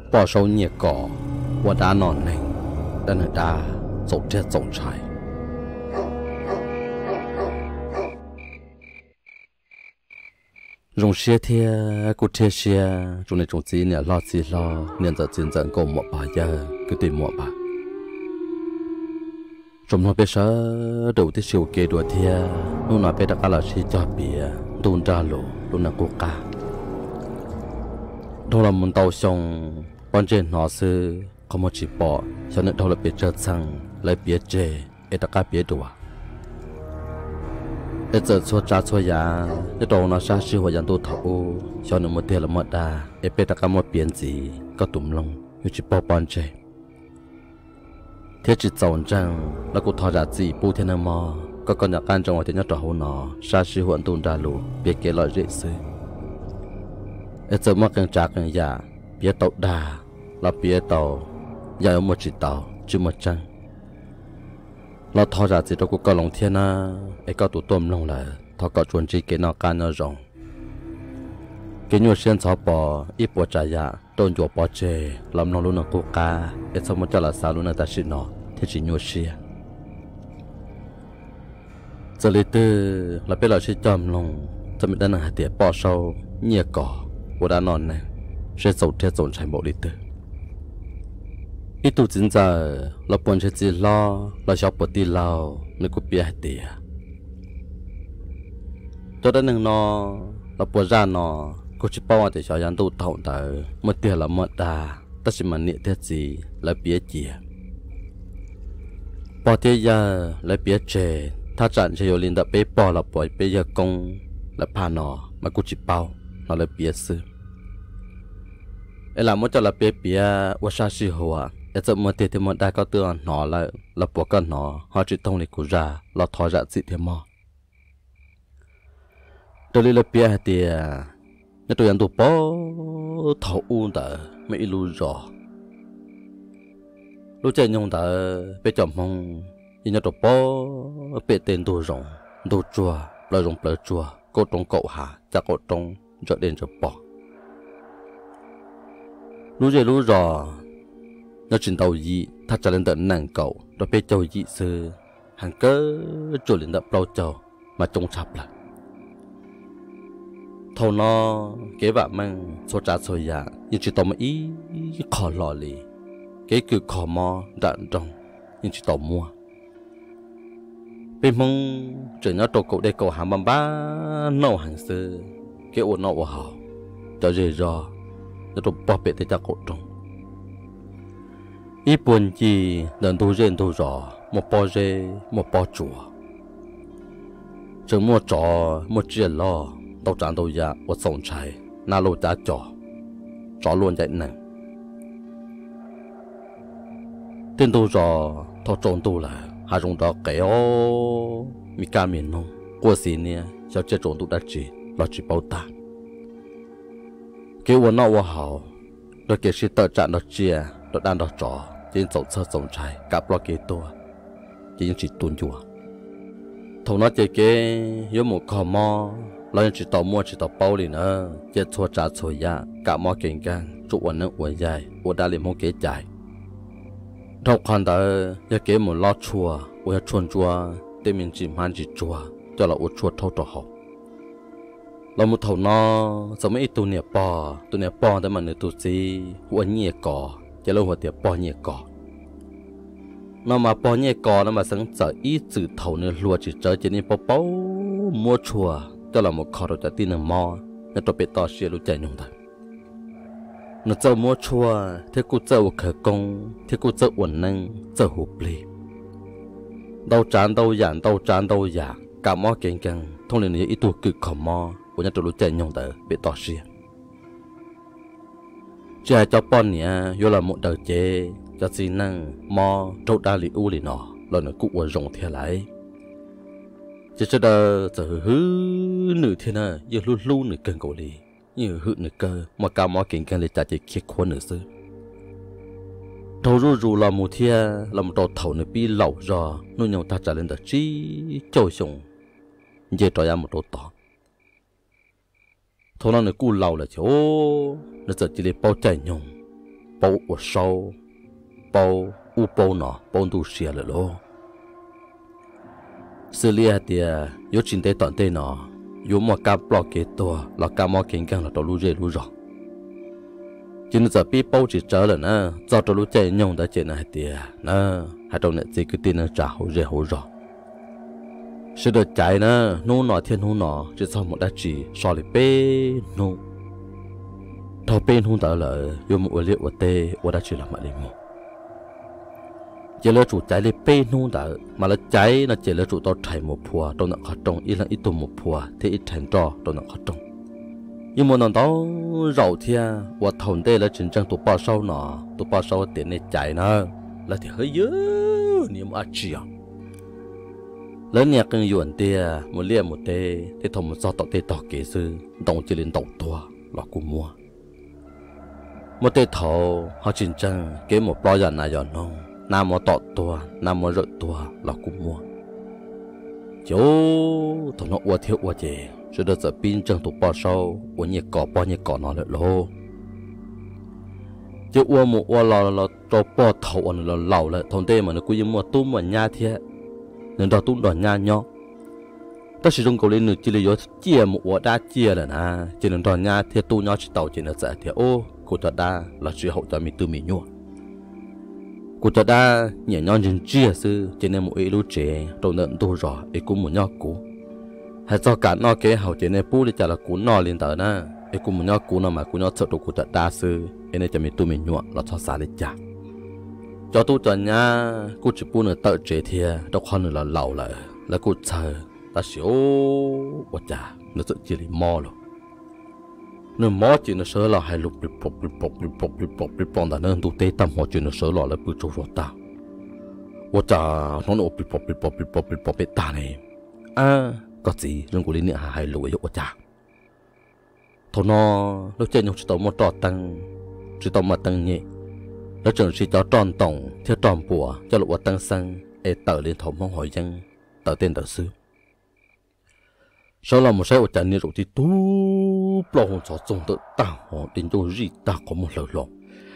bỏ sâu nhiệt cỏ và đá nòn này đã là đá dấu chết dấu trái dùng xe thia cụ thia xe dùng này dùng gì nè lo gì lo nên giờ chiến trận cùng một bà giờ cứ tìm một bà chúng nó bây giờ đầu tiên siêu kê đùa thia nó nói bây giờ là chỉ cho bia đun ra lỗ đun là coca đó là một tàu sông quan trên nó sư không một chỉ bỏ cho nên đó là biết chơi sang lại biết chơi để tất cả biết đùa để giờ xóa trả xóa giá để đồ nó xa xưa và dàn tu thấu cho nên một tiền là một đà để biết tất cả một biến gì có tụm lông như chỉ bỏ quan chơi thế chỉ dọn rằng là cụ thọ ra gì bu thiên nam mò có con nhà can trong ngoài thì nhớ trò hôn nó xa xưa huấn tuôn ra lù biết kế loại dễ sư để giờ mất càng trả càng già biết tàu đà là biết tàu giờ ở một chỉ tàu chứ một trăng nó thọ ra gì đâu cũng có lòng thiên à ấy có tụ tôm lòng là thọ có chuẩn chỉ cái nó can nó rộng cái nhuộm xuyên xóa bò ít bò trả dạ tôn chuột bò chè làm nó luôn là cô ca để xong một cho là sao luôn là ta xin nó thì chỉ nhuộm xuyên giờ lý tư là biết là sẽ chậm lòng cho mình đang hạt tiệt bò sâu nhẹ cỏ của đã non này sẽ sầu theo dồn chạy bộ lý tư ít tu chính giờ là buồn sẽ chỉ lo là shop bột ti lao nếu có biết hạt tiệt cho đến nương nó là buồn ra nó cô chỉ bảo để cho anh tu thầu tới một tiền là một đà tất nhiên mà niệm thế gì là biết gì bỏ tiền giờ là biết chơiถ้าจันจะอยู่ลินแต่ไปปอละปล่อยไปยากงและพานอมากูจิเป้าเราเลยเปียซื้อเอล่ะมันจะละเปียเปียว่าชาชิหัวแต่จะมันเตะที่มันได้ก็เตือนหนอแล้วเราปวดก็หนอเขาจิตรงในกูราเราทอจะสิเทียมอตัวนี้ละเปียเตียนี่ตัวยันตัวป้อเท่าอุ้งแต่ไม่รู้รอรู้ใจยงแต่ไปจอมมงยิ่งตัวป้อเป็ดเต็นตัวรองตัวจัวปลายรองปลายจัวก็ตรงเกาหาจากก็ตรงจะเด่นจะปอรู้ใจรู้รอเราจินเตายีถ้าจะเล่นแต่หนังเก่าเราไปเจ้ายีซื้อหันก็จุดเล่นแต่เปล่าเจ้ามาจงฉับละทอนอเก็บแบบมันโซจ่าโซยายังจิตต่อมาอีขอหล่อเลยเก็คือขอมอดันตรงยังจิตต่อมัวเป็นมงเจอเนาะตัวกูได้กูหาบ้าบ้าเนาหันซื้อเกี่ยวเนาว่าเขาจะเจรอจะตัวปอเป็ดที่จะกดตรงอีปุ่นจีเดินตัวเจนตัวรอหมดปอเจหมดปอจัวจึงมัวจ่อมัวเจียรอ到战斗呀，我送柴，那路家找乱在能。电动着，他中度了，还用到给哦，米干面弄，过些年小姐中度的钱，老去包单。给我那我好，我给是到战到钱，到单到找，今走车送柴，夹不给多，今只蹲住。头那姐姐有木靠么？เราchỉ tàu mua chỉ tàu bao liền nữa, chỉ thua trả thua ya, cả mọi kiện càng, chụp quần nước quần dài, quần đá liền không kế dài. Đâu còn đó, giờ kế một lót chua, quần chuồn chua, tên mình chỉ mang chỉ chua, cho là quần chua thâu trò học.เราmột thầu nó, sao mấy tụi nè bò, để mà nè tụi gì, quần nhẹ cỏ, chỉ là quần tiệp bò nhẹ cỏ. Nó mà bò nhẹ cỏ, nó mà sáng giờ ít chữ thầu nè lùa chỉ chơi chỉ nên bao mua chua. Cho là một kho đồ trả tin ở mò, nó cho bị to xia lúc chạy nhung thật. Nó chơi mua chua, thế cô chơi một khởi công, thế cô chơi ổn năng, chơi hụp lì. Đâu chán đâu giả, cả mò kênh kênh, thông liền ít tuổi cực khổ mò, của nhà cho lúc chạy nhung thật, bị to xia. Chỉ hai cho bọn nhá, vô là một đời chế, cho xin năng, mò, trâu đa lì u lì nọ, rồi nó cụ ở rộng theo lại. Chỉ cho đó giờ hứ nửa thiên à, giờ lu nửa cân cổ đi, như hứ nửa cơ, mà cả mọi kiện càng lấy trả chỉ kiệt khuôn nửa xứ. Thầu ru là một thiên, là một đầu thầu nửa bi lẩu rồi, nuôi nhau ta trả lên được chi trôi sùng, giờ trò ra một đầu to. Thầu nó nửa cu lẩu là chỗ, nó giờ chỉ lấy bao chạy nhung, bao ở sau bao u bao nọ bao tu xia rồi lo xử lý thì yếu chính tế toàn tế nọ yếu mà cá bò kế to là cá mò kinh càng là đồ lú dê lú rõ chỉ nên giờ bị bao chỉ trở lại nè do đồ lú chạy nhung đã chạy này thì nè hai trong này chỉ cứ tin là trả hậu dê hậu rõ sự được chạy nè nô nọ thiên nô nọ chỉ sau một đợt chỉ so lại bê nô thầu bên hôn tờ là yếu một liệu ở tê ở đã chỉ là mà đi một chỉ là chủ trái lên bên hôn tờ mà là trái là chỉ là chủ tao chạy một phùa tao nặng khó trông ít là ít tụ một phùa thì ít thành trò tao nặng khó trông nhưng mà nó đó rậu thia và thầu tê là chính trang tụ bao sâu nọ tụ bao sâu tiền này chạy nè là thì hơi dữ nhiều mà chỉ lớn nhạc cần yuan tia một lia một tê thì thầu một sao tao tê tao kế sư đồng chỉ lên đầu tua là cú mua một tê thầu họ chính trang kế một bao giờ này giờ nông nam một tọt tua nam một rợ tua là cú mua chỗ thầu nó uất thiếu uất gì rồi được giờ pin trang tụ bao sâu uất nhiệt cỏ bao nhiệt cỏ nó lại lô chứ uất một uất là cho bao thầu là lẩu lại thầu tê mà nó cứ như một túm mà nha thiệt nên đó túm đòn nha nhó ta sử dụng câu lên nữa chỉ là do chia một uất đa chia là na chỉ nên đòn nha thiệt tu nhó chỉ tàu chỉ là sẽ thiệt ô cô ta đa là chỉ hậu ta mình tự mình nhua cô ta đa nhẹ nhõm trên chia sư cho nên một ít lúc trẻ đầu nợ tu rõ ấy cũng một nhọ cũ hay do cả nó kế hậu cho nên bù đi chả là cũ nó liền tới na ấy cũng một nhọ cũ nó mà cũ nhọ sợ đồ cô ta đa sư ấy nên cho mình tự mình nhua là cho xa đi chả cho tu cho nha cô chỉ bù nữa tự chế thì đâu khó nữa là lẩu lại là cô chờ ta xíu quá chả nó tự chỉ là mò rồi nó mò chỉ nó sợ là hai lục bị bọc đã nên tụi tê tâm họ chỉ nó sợ là bị trôi ta, tôi chả nó bị ta này, có gì nhưng của linh niệm hai lục ấy tôi chả, thôi nó chơi nhung chỉ tao một trò tăng, chỉ tao một tăng nhẹ, nó chẳng chỉ cho tròn tổng theo tròn bùa cho lục tăng sang, tờ lên thầu mong hỏi dân, tờ tên tờ sư. Sau là một số trận này rồi thì tú bao hồn cho chúng tự tạo họ đến cho gì ta có một lời lòng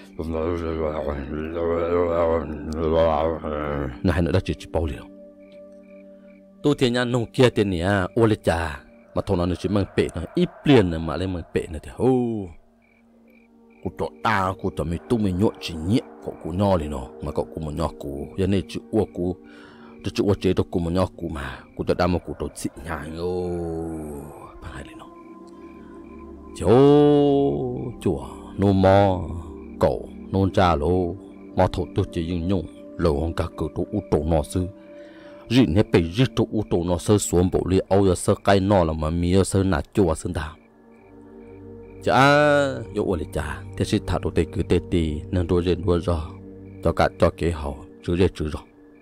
này nữa đã chỉ bao liều tu thiên nhân nông kia tiền nè ô lê trà mà thằng nào nó chỉ mang bể nó ít liền mà lên mang bể nữa thì ô cô trọ ta cô trọ mình tu mình nhọ chỉ nhẹ cậu cô nho đi nó mà cậu cô một nho cô giờ này chịu ô cô tôi chịu ô chế tôi cô một nho cô mà cô trọ đam mà cô trọ xịn nhàng ô bằng hai lên nó chỗ chùa nô mò cậu nôn cha lô mò thổ tôi chỉ dùng nhung lầu ông cả cử tôi u tổ nọ sư rịn hết bị rịt tôi u tổ nọ sơ xuống bộ li âu giờ sơ cây nọ là mà mía sơ nạt chùa sơn đào chả yêu ơi chả thế sĩ thả đồ tê cứ tê tì nên đồ rèn đồ rõ cho cả cho kế hậu chữ rê chữ rõ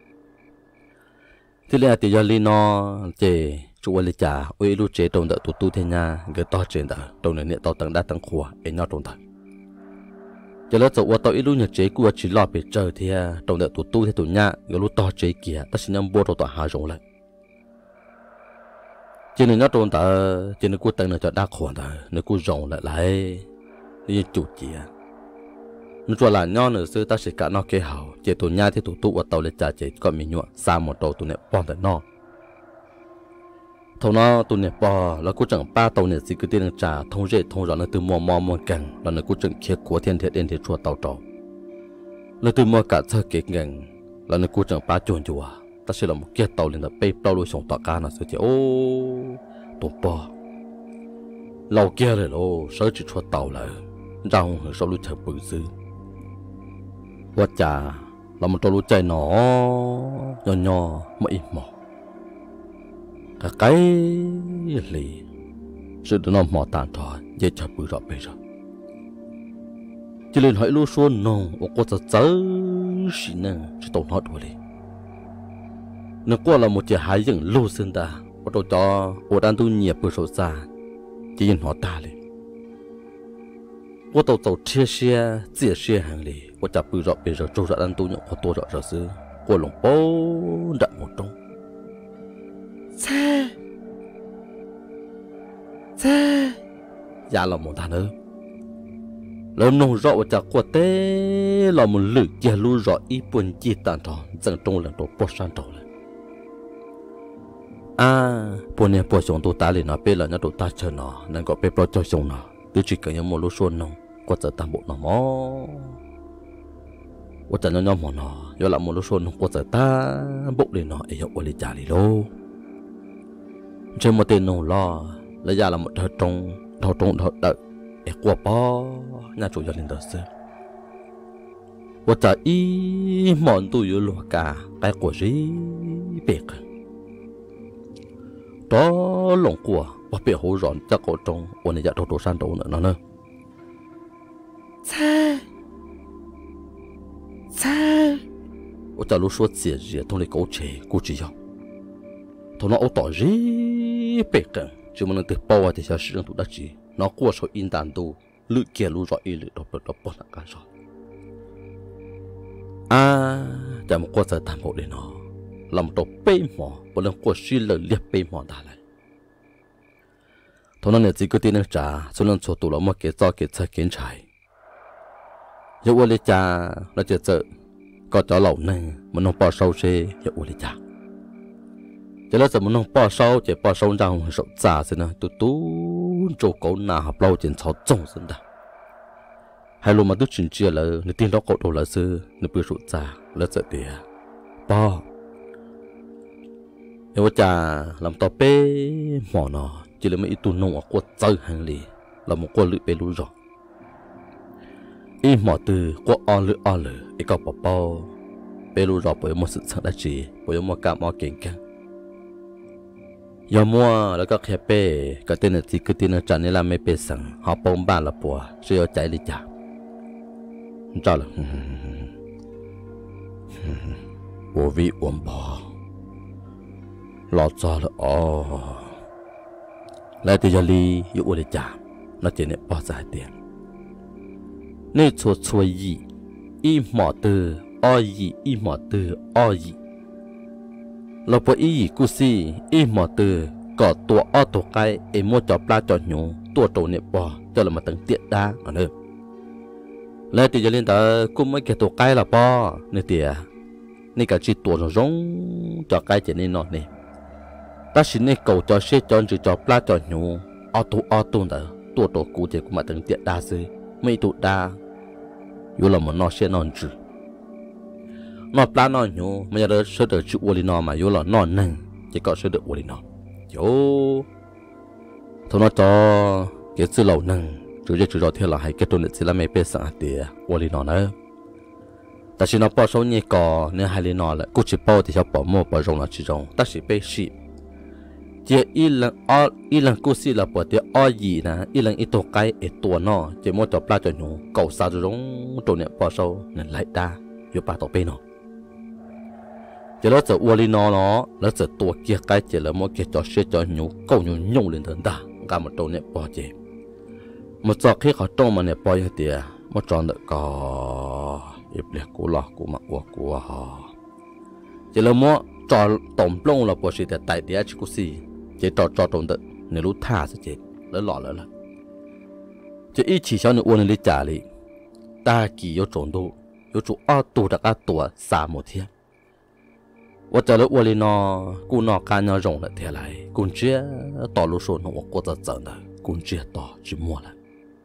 thế là thì giờ li nó chè chú ơi chả ơi lúc chế đồng đỡ tụt tu thế nha cái to trên đỡ đồng này to tầng đa tầng khua ấy nhau đồng thời giờ lớp tụi tao ít lúc nhật chế của chỉ lo bị trời thì đồng đỡ tụt tu thế tụi nha cái lúc to chế kia ta xin em mua đồ tọa hà rộng lại chỉ nên nhớ đồng đỡ chỉ nên cú tầng này cho đa khoản đỡ nên cú rộng lại đi chủ chia nó cho là nhau nữa xưa ta sẽ cả nó kế hậu chế tụi nha thì tụi tu ở tàu lên trả chế còn mình nhọ xa một đầu tụi này bom tại nó thầu nó tụi này bò là cú chẳng ba tàu này chỉ cứ tiền trả thông dễ thông rõ là từ mò cẳng là nó cú chẳng kia của thiên thiệt đến thiệt chùa tàu trâu là từ mò cả sơ kế ngành là nó cú chẳng ba chuồn chùa ta sẽ là một kia tàu lên là bay tàu đuôi sòng tọa cá là sẽ ô tụi bò lâu kia rồi lô sớ chỉ chùa tàu lại rau ở sau lối chợ bự dữ quá chả là một trâu lúa chạy nó nhỏ mà im mỏ cả cái lì sự nó mỏ tàn thôi dễ chả bự rõ bây giờ chỉ lên hỏi lúa xuân nó ở cô ta chớ xí nè chỉ tao nói đùa đi nó qua là một chiếc hải dựng lúa sơn ta ở đâu cho ở đang tu nhiệt bự sầu xa chỉ nhìn họ ta lên我都走这些这些行李，我家不绕别绕，周绕单都用我多绕绕是，我拢包的木中。猜，呀老木大呢？ lỡ nông rõ và chả qua té là một lử chia lu rõ ý buồn chi tàn tròn dần trong lần đồ bó san trầu lên buồn nè buồn xuống tụ ta liền nó bê là nhá tụ ta chờ nó nên có bê bó cho xuống nó cứ chỉ cần một lúc xuân nông qua giờ tam bộ nó mó qua giờ nó mỏ nó do là một lúc xuân qua giờ ta bộ liền nó ấy qua đi trả đi lô trên một tên nông lo lấy ra là một thợ trông đợi để qua bó nhà chủ gia đình đó xưa và trả ý món tôi yêu lúa cả cái của gì biết đó lồng của và bị hổ rọn cho cậu trong và này dạ đồ san đồ nữa nữa sao và trả lúc suốt xỉa gì thông lấy cậu trẻ cô chỉ cho thôi nó ô tỏ gì biết chứ mà nó từ bao thì sao sử dụng tụi đã chỉ nó qua số in tàn tu lựa kia lựa rõ ý lựa đó bỏ lại cả rồi chả một qua giờ tàn bộ để nó làm tổ bê mỏ một lần qua suy lời liệt bê mỏ đã lại thôi nó này chỉ có tiền trả số lần số tụ là một cái do cái chơi kiến trái giờ qua lấy trả nó chỉ sợ có cho lẩu này mà nó bỏ sâu xe giờ qua lấy trả chỉ là giờ mà nó bỏ sâu chỉ bỏ sâu ra một số trả thế nào tú chỗ cậu nào học lâu trên sáu trồng sinh ra hay luôn mà tôi chuyển chia là người tiên đó cậu đồ là sư người bự sụt già là sợ tiền bỏ nếu cha làm tao bê mỏ nó chỉ là mấy tu nông ở quất chơi hàng lì là một quất lưỡi bê lú rồi ít mỏ từ quất on lưỡi ít có bỏ bao bê lú rồi bởi một sự sáng đã chỉ bởi một cảm mỏ kiện cả giờ muaแล้วก็แค่เป้ก็เต้นที่คือที่นั่นจันนี่ละไม่เป้สั่งเขาปงบ้านละปัวเสียใจเลยจ้ะจ้าละ我为我爸老早了哦来这里有我的家那今年包在店你错一毛的二亿一毛的二亿เราพออีกูซี่อีหมอตือก็ตัวอ้อตัวไก่เอมัวจอปลาจอหนูตัวโตเนี่ยปอจะเรามาตั้งเตี้ยด้าอันเด้อแล้วที่จะเล่นแต่กูไม่เกี่ยวตัวไก่ละปอเนี่ยเตี้ยนี่ก็จีตัวร้องจอไก่จะนี่นอนนี่แต่สิ่งนี้เก่าจอเชี่ยจอนจือจอปลาจอหนูอ้อตัวเด้อตัวโตกูจะกูมาตั้งเตี้ยด้าซื้อไม่ตัวด้าอยู่เรามันนอนเชี่ยนอนจือnó plá nó nhú mà giờ đó sơ được chịu uổng nó mà yếu là nó nâng chỉ có sơ được uổng nó yếu thôi nó cho cái chữ lẩu nâng chữ đó theo là hay cái tuần chỉ là mấy bé sáng tiệt uổng nó nữaแต่สิnó bỏ số nhẹ cò nên hai lý nó là cũng chỉ bỏ thì cho bỏ mua bỏ rong là chỉ rong ta chỉ bé xị chỉ ít lần cũng xị là bỏ tiệt gì nè ít lần ít tổ cái ít tổ nó chỉ mua cho plá cho nhú cầu sao rong tổ này bỏ số nên lại ta yếu ba tổ bé nó chỉ là giờ uổng nó là giờ tua kia cái chỉ là một cái trò chơi cho nhú câu nhung lên thân ta cả một đầu nẹp bỏ chỉ một trò khi họ trông mà nẹp bỏ như thế một trò nữa có ít liệt cũ lọ cũ mặc của họ chỉ là một trò tổng lông là bỏ chỉ để tại địa chỉ có gì chỉ trò trông được nếu lúc tha sẽ chết lấy lọ là chỉ ít chỉ cho nó uổng lên trả đi ta chỉ có trộn đồ có chỗ tụ đặc tụ xả một thiên我这里屋里呢，姑那干那用了天来，姑姐到路上我过着走的，姑姐到去摸了。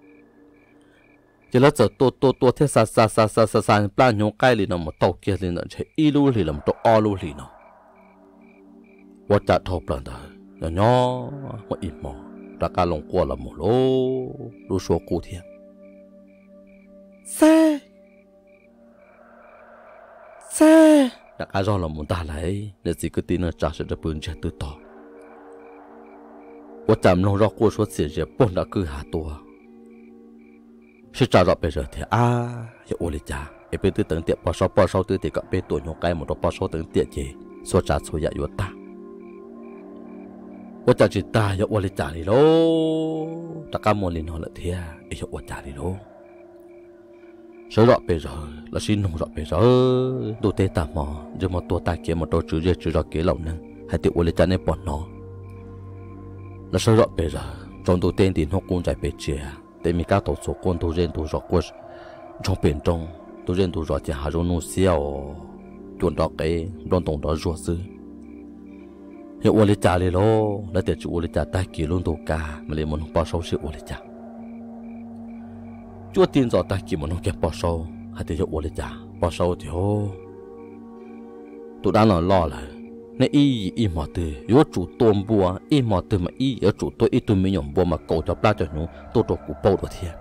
这了这多天三，不然用盖里那么到街里呢，这一路里那么到二路里呢，我这头不的，人我一摸，大家弄过了么喽，路说古天，三。đã cả do là muốn ta lấy để gì cứ tin là trả sẽ được bưng chết từ to. Tôi chạm lòng rõ của số tiền gì bốn đã cứ hạ tua. Sẽ trả rõ bây giờ thì giờ ô lý trả, em bây từ tận tiệm bỏ sau từ thì gặp bây tuổi nhỏ cái một đó bỏ sau tận tiệm gì, số trả số giá yếu ta. Tôi trả chỉ ta giờ ô lý trả đi lô, tất cả mọi linh họ là thế, giờ ô trả đi lô. Sợ rõ bây giờ là xin không rõ bây giờ đồ tê ta mò giờ một tua ta kia một đồ chữ rõ kế lậu nè hay tiểu lấy chân em bỏ nó là sợ rõ bây giờ trong đồ tên thì nó cũng chạy về chia để mình cá tổ số con tổ rèn tổ rõ quân trong biển trong tổ rèn tổ rõ chỉ hà rong nô xiao chuẩn đó cái đòn tổng đó ruột sư hiệu ô lê cha lê lô là để chủ ô lê cha ta kỳ luôn tổ cả mà liền muốn bao sâu sự ô lê cha chúa tin rõ ta kỳ muốn kẹp bao sâu hay để hiệu ô lê cha bao sâu thì hô tụi đang lo là nên y mò từ yếu chủ tôm bùa y mò từ mà y yếu chủ tôi y tụi mình nhổm bùa mà cầu cho ba cho nhú tôi đồ cụ bao đồ thiệt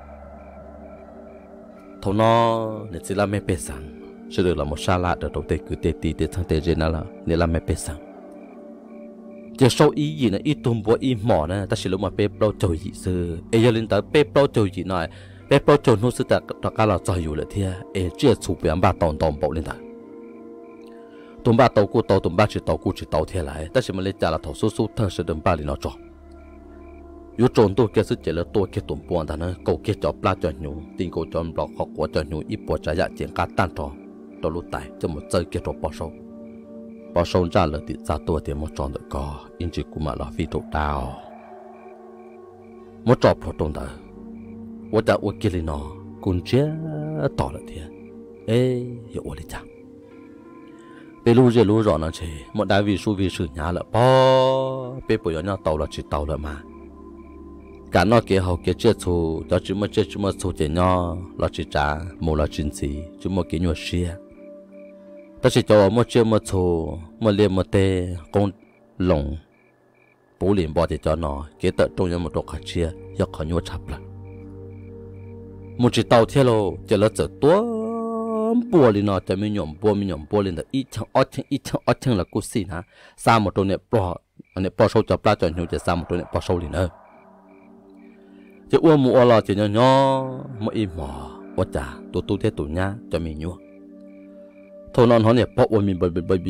thầu nó nên chỉ làm mấy bê sang sẽ được là một sa lát ở đầu tây cứ tê tì tê thằng tê trên đó là nên làm mấy bê sang chỉ sau y gì nữa y tôm bùa y mò nữa ta sẽ lúc mà bê bao trời gì sư ấy giờ lên tới bê bao trời gì nói bê bao trời nó sẽ đặt cả là trời rồi thiệt ấy chưa chụp về ba tòn bộ lên tới tụm ba tàu tụm ba chỉ tàu thế lại, ta chỉ mà lấy trả là thầu số thơ sẽ đâm ba liền nó cho. Yếu trốn tôi kia sức chỉ là tôi kia tụm buồn ta nữa, cầu kia cho ba cho nhung, tin cầu cho lọ học của cho nhung ít bỏ trả giá tiền cả tan trò, tôi lúc tài cho một chơi kia cho bỏ sâu ra là tiệt ra tôi thì một tròn được co, in chỉ cũng mà là phi trộn đào, một trò phổ thông đó, tôi đã uống kia liền nó, cũng chưa tỏ là thiệt, ê hiểu uống đi chẳng. Bây lú rõ nó chỉ một đại vì sự nhà là bó bây giờ nhau tàu là chỉ tàu là mà cả nó kia hậu kia chết thù cho chúng mà thù chỉ nhau là chỉ trả một là chính gì chúng mà kia nhua xia ta chỉ cho một chơi một thù một liền một tê con lồng bố liền bỏ thì cho nó kia tự trong nhau một độ khát chia do khó nhua chập là một chỉ tàu theo lô chỉ là chở tua bùa liền nó cho mình nhổm bùa liền là ít thằng là cú xì hả sao một đôi này bỏ sâu cho ba cho nhiều chỉ sao một đôi này bỏ sâu liền nữa chỉ uống mua là chỉ nhỏ một ít mỏ quá chả tụi thế tụi nhá cho mình nhua thôi nó này bỏ uống mình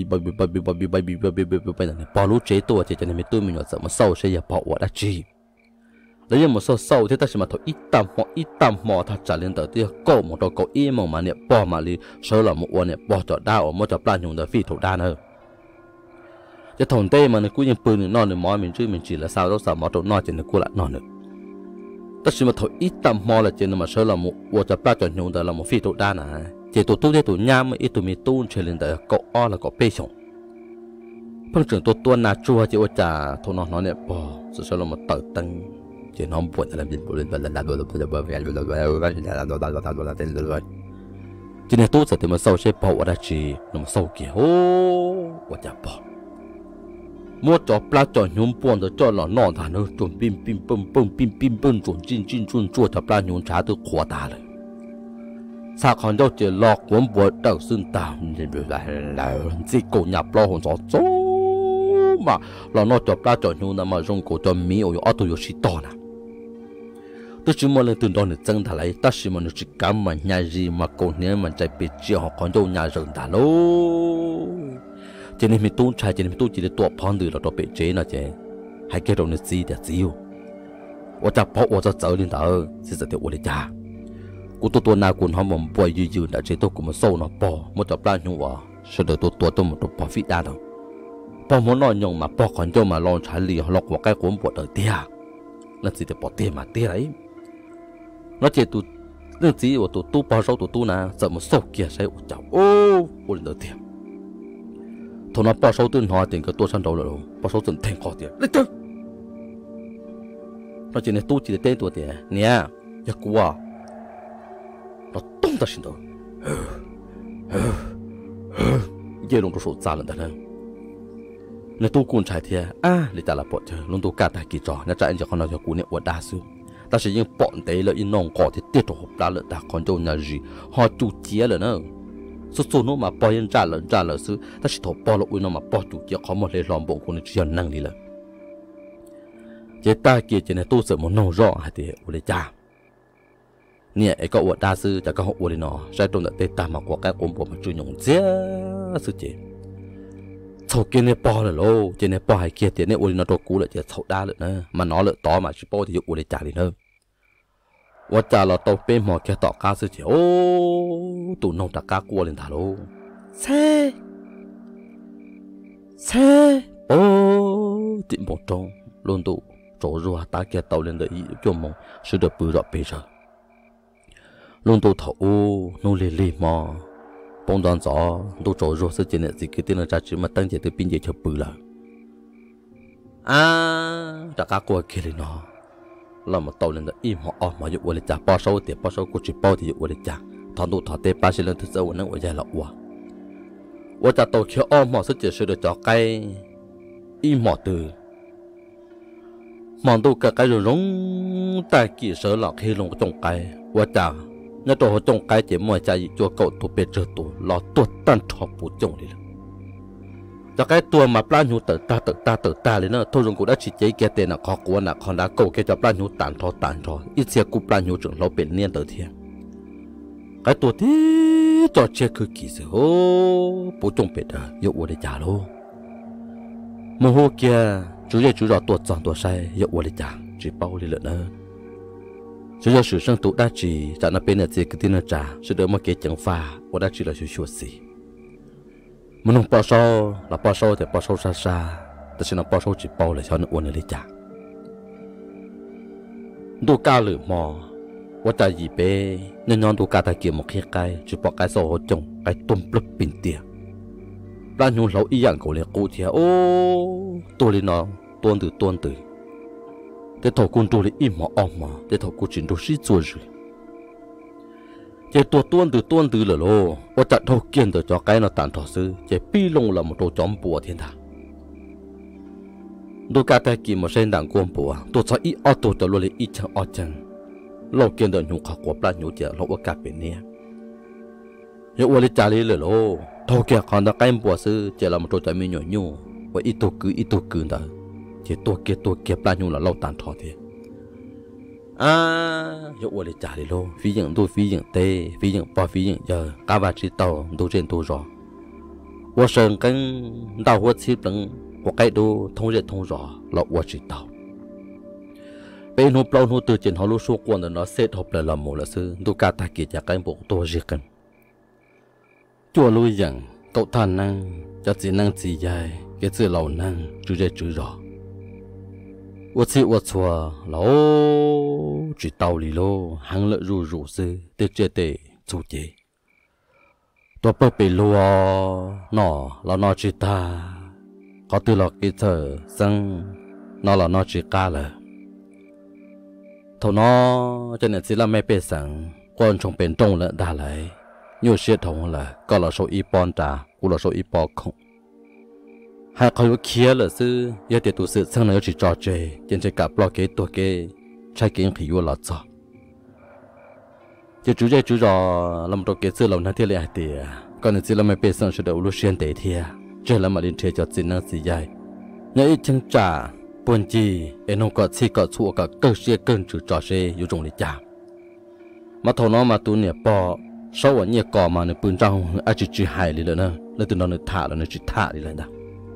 bởi bỏ lú chế tôi chỉ cho nên mình tôi mình nhọ sợ mà sâu sẽ giờ bỏ uống đã chi lấy như một sâu thế ta chỉ mà thôi ít tầm mò thật trả lên tới tiêu cổ một đồ cổ im mà nè bỏ mà đi sơ là một uốn nè bỏ cho đau một cho plan dùng để phi thủ đa nữa chứ thằng tê mà nó cứ như pin nó mò mình chứ mình chỉ là sao đó sao mò đồ nó chỉ là cua lại nó nữa ta chỉ mà thôi ít tầm mò là chỉ là mà sơ là một uốn cho plan dùng để là một phi thủ đa nè chỉ tụi thế tụi nhám ít tụi mình tu chơi lên tới cổ o là cổ bê xong phân trưởng tụi nà chua chỉ uốn trả thằng nó nè bỏ sơ là một tờ tăng chỉ nó buồn là mình buồn là chỉ nên tốt sẽ thì mà sâu sẽ bỏ ra chỉ nó sâu kia ô quá chả bỏ mua cho pla cho nhung buồn rồi cho nó nọ thà nó chuẩn pin chuẩn chín chua cho pla nhung trả từ khóa ta rồi sao còn đâu chỉ lọt cuốn buồn đầu xương tao là chỉ cổ nhập lo hồn gió mà là nó cho pla cho nhung mà dùng cổ cho mi ở ở tôi xí to nè tôi chỉ muốn lên từ đó để chân thà lại ta chỉ muốn chỉ cảm mà nhà gì mà còn nếu mà chạy bị chiều họ còn đâu nhà rừng thà lô cho nên mình tu trái cho nên mình tu chỉ để tuột phong từ là đó bị chế nó chứ hay cái đồ này gì để xíu我จะ跑我จะ走领导是这条我的家กูตัวนากูเขาบอกป่วยยืนแต่เจ้าตัวกูมาโซ่เนาะปอมันจะปลาหนูว่าเสด็จตัวมันตัวพอฟิตได้เนาะปอมันนอนยงมาปอคนเจ้ามาลองใช้เลี้ยล็อกหัวใกล้กูปวดเตี้ยนั่นสิจะปวดเตี้ยมาเตี้ยไรnó chỉ tụ nên chỉ của tụ bao sâu tụ na giờ một sâu kia sẽ của cháu ô lên đầu tiền thôi nó bao sâu tiền hoa tiền cái tua sang đầu rồi bao sâu tiền thành khó tiền lấy tiền nó chỉ này tu chỉ để tên tua tiền nè ya qua nó tung ta xin đâu giờ luôn có số giá lần đó nên tu cuốn trái thiệt để ta là bỏ chơi luôn tu cả tài kỳ trò nó chạy cho con nó cho cú này của đa số ta sẽ những bọn đấy là in nòng cỏ thì tiết đồ hộp ra lợn ta còn đâu nhà gì họ chủ chia rồi nữa số nó mà bỏ yên ra lợn xứ ta sẽ thổ bỏ lợn nó mà bỏ chủ chia có một lấy lòng bộ của nó chỉ năng đi lợn chế ta kia chỉ này tu sửa một nòng rõ hay thì ở đây cha nè cái cậu ở đa sư cho các hộ ở đây nó sai trong tây ta mà có cái cuốn bộ mà chui nhung chế sư chế sau kia này bỏ rồi lô trên này bỏ hay kia tiền này ôi nó đồ cũ lại chỉ sầu đa nữa mà nó lại to mà chỉ bỏ thì ôi để trả đi nữaว่าจะเราโตเป็นหมอแค่ต่อการซื้อเจียวตุ่นนองตะกากลัวเลยท่าโลเซ่โอ้ติ่มบงจงลุนตุ chỗ rùa ta kia tàu lên đợi ý cho mong sự được bự rõ bây giờ luôn tôi thấu nô lì lì mò bông đòn gió tôi chỗ rùa sẽ chỉ là gì cái tên là trả chỉ mà tăng chỉ từ pin gì cho bự là đã cả qua kia nó là một tàu lên đợi im họ mà dụ lên trả bao sâu tiền bao sâu của chỉ bao thì dụ lên trả thằng tôi thằng tê ba sẽ lên thứ sáu nó ở dài là我在到去澳门是解释的叫该一毛的，忙到个人容在几十老黑龙中该，我讲那到中该节目在一做狗都别这多，老多单超不中的了。จะcáiตัวมาปลาหูเติร์ตาเลยเนอะทุกคนกูได้ชี้เจ๊แกเตน่ะขอกวนน่ะขอนักโกแกจะปลาหูต่างทออีเสียกูปลาหูจึงเราเป็นเนี่ยเตอเทียcáiตัวที่จอดเช็คคือกี่สิโอ้ผู้จงเป็ดอ่ะยกวัวได้จ่าโลโมโหเกีย主要ตัวจองตัวใช้ยกวัวได้จ่าจีเป้าเลยเลยเนอะ主要是生ตุได้จีจากนั้นเป็นเนี่ยจีก็ที่นั่นจ่าสุดเดิมมาเกจังฟ้าว่าได้จีเราชัวร์สิมันต้องปอโซ่เราปอโซ่แต่ปอโซ่ซาแต่ฉันปอโซ่จีเป้าเลยชาวนึกวัวเลยจ่าดูก้าวหรือมอว่าจะหยิบไปเนื้อดูการตะเกียบหมกขี้ไก่จุดปอกไก่โซ่จงไก่ต้มปลุกปิ่นเตียร้านยูเหลาอีอย่างกูเลยกูเทียโอ้ตัวเลยน้องตัวตื่นแต่ถอกุนตัวเลยอิ่มหมอออกมาแต่ถอกูจินดูซีจัวจุเจ้าตัวตื่นเลยโลว่าจะถอเกียนตัวจอไก่น่ะต่างถอซื้อเจ้าปีลงละมันตัวจอมปัวเทียนทางดูการตะเกียบมาเส้นด่างกวนปัวตัวชายอีออตัวจะรวยเลยอีจังออจังเราเกินเดินหูขากว่าปลาหนูเจอเราว่ากาเป็นเนี่ยยกวันลิจารีเลยโลทอเกี่ยขันตะไก่บัวซื้อเจอเรามาตัวใจมีหน่วยยูว่าอีตัวกือเด้อเจตัวเกี่ยปลาหนูเราต่างทอเทียยกวันลิจารีโลฟีอย่างดูฟีอย่างเตฟีอย่างปอฟีอย่างเจอกาบาจีเต่าดูเจนตัวรอว่าเชิงกันดาวหัวชีพหลังว่าไก่ดูทงเรียนทงรอเราว่าจีเต่าเป็นหัวเปล่าหัวตื่นเจนเขารู้สู้กวนแต่เนาะเสร็จหอบเลยละหมูละซื้อดูการตาเกียจากการบุกตัวเรียกันจั่วลุยอย่างเกาท่านนั่งจะจีนั่งจีใหญ่แกจื้อเรานั่งจื้อรอว่าชีว่าชัวเราจีเตาลีโลหังละรู้ซื้อเตจูเจตัวเปิดไปลัวหนอเรานอจีตาเขาตื่นหลอกกิเธอซึ่งนอเรานอจีกาเลยthầu nó cho nên chỉ là mấy bề sáng quan trọng bên trong là đa lại nhiều sự thầu là có là số ít bon trà cũng là số ít bò không hai khối kia là sư giờ để tụ sự sang này chỉ trò chơi trên chơi cả blog cái tuổi cái trái kiến thì vô là cho chỉ chú trò làm đồ cái sự làm thế này thì còn chỉ là mấy bề sáng sẽ đầu lúc xuyên để thì chơi là mà liên chơi cho chính năng gì vậy nhớ chân trà buồn chi em không có chỉ có chua có cơ sĩ cơn chữ trò xeอยู่ตรงนี้จ้าmà thằng nó mà tụi nè bỏ sau ở nhà cò mà nè bún trong ai chỉ hại đi rồi nè lấy tụi nó nè thả rồi nè chỉ thả đi rồi nè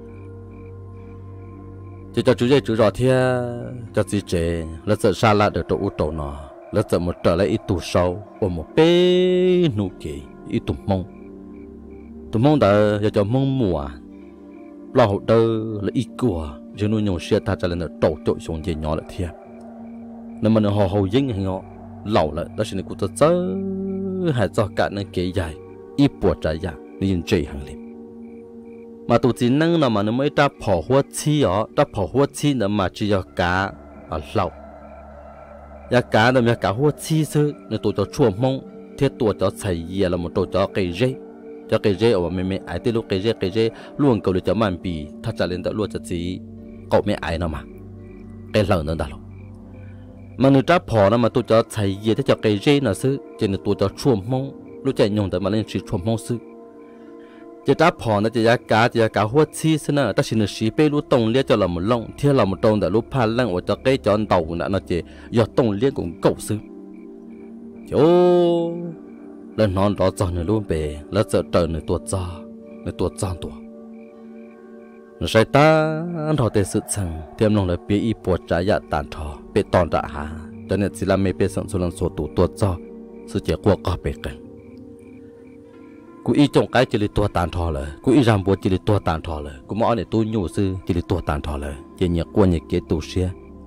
chỉ cho chú dây chú rò thia cho chị chế lấy sợ xa lạ được tổ tổ nó lấy sợ một trở lại ít tủ sâu ở một bê nụ kỳ ít tủ mông đã cho mông mùa lo hậu đơ là ít của chứ nuôi nhung xe ta cho nên là tổ trội xuống dây nhỏ lại thiệt nên mà nó hầu dính hay ngọ lẩu lại đó chính là cụ tớ hay cho cả nó kế dài ít bùa trái giả nên chơi hàng liệm mà tụi chỉ năng nào mà nó mới ra bỏ hoa chi nữa mà chỉ cho cá ở lẩu ya cá là cá hoa chi sư nên tụi cho chua mông thiết tụi cho xài dìa là một tụi cho cây dây ở mẹ ai tới lúc cây dây luôn cầu được cho màn bì thật ra lên đã luôn cho chị cậu mẹ ai nào mà cái lần nữa đã rồi mà người ta bỏ nó mà tôi cho xài dìa thế cho cây dây là sư cho nên tôi cho chua mông lúc chạy nhung tới mà lên chỉ chua mông sư chỉ ta bỏ nó chỉ cá hoa chi sư nữa ta chỉ là xí bê lúc tông liên cho là một lông theo là một tông đã lúc pha lăng ở cho cây cho đầu nữa nó chỉ do tông liên cũng cậu sư chỗ lần non đó cho nó luôn về là sợ trời nó tuột giang tuột nó sai ta thọ tê sự chẳng thêm lòng là bia y bột trái dạ tàn thọ bê tòn đã hà cho nên chỉ là mấy bê sẵn số lần số tuột cho sự chế qua có bê cần cú y trong cái chỉ là tuột tàn thọ rồi cú y làm bột chỉ là tuột tàn thọ rồi cú mỏ này tôi nhủ sư chỉ là tuột tàn thọ rồi chỉ nhạc qua nhạc kế tu xe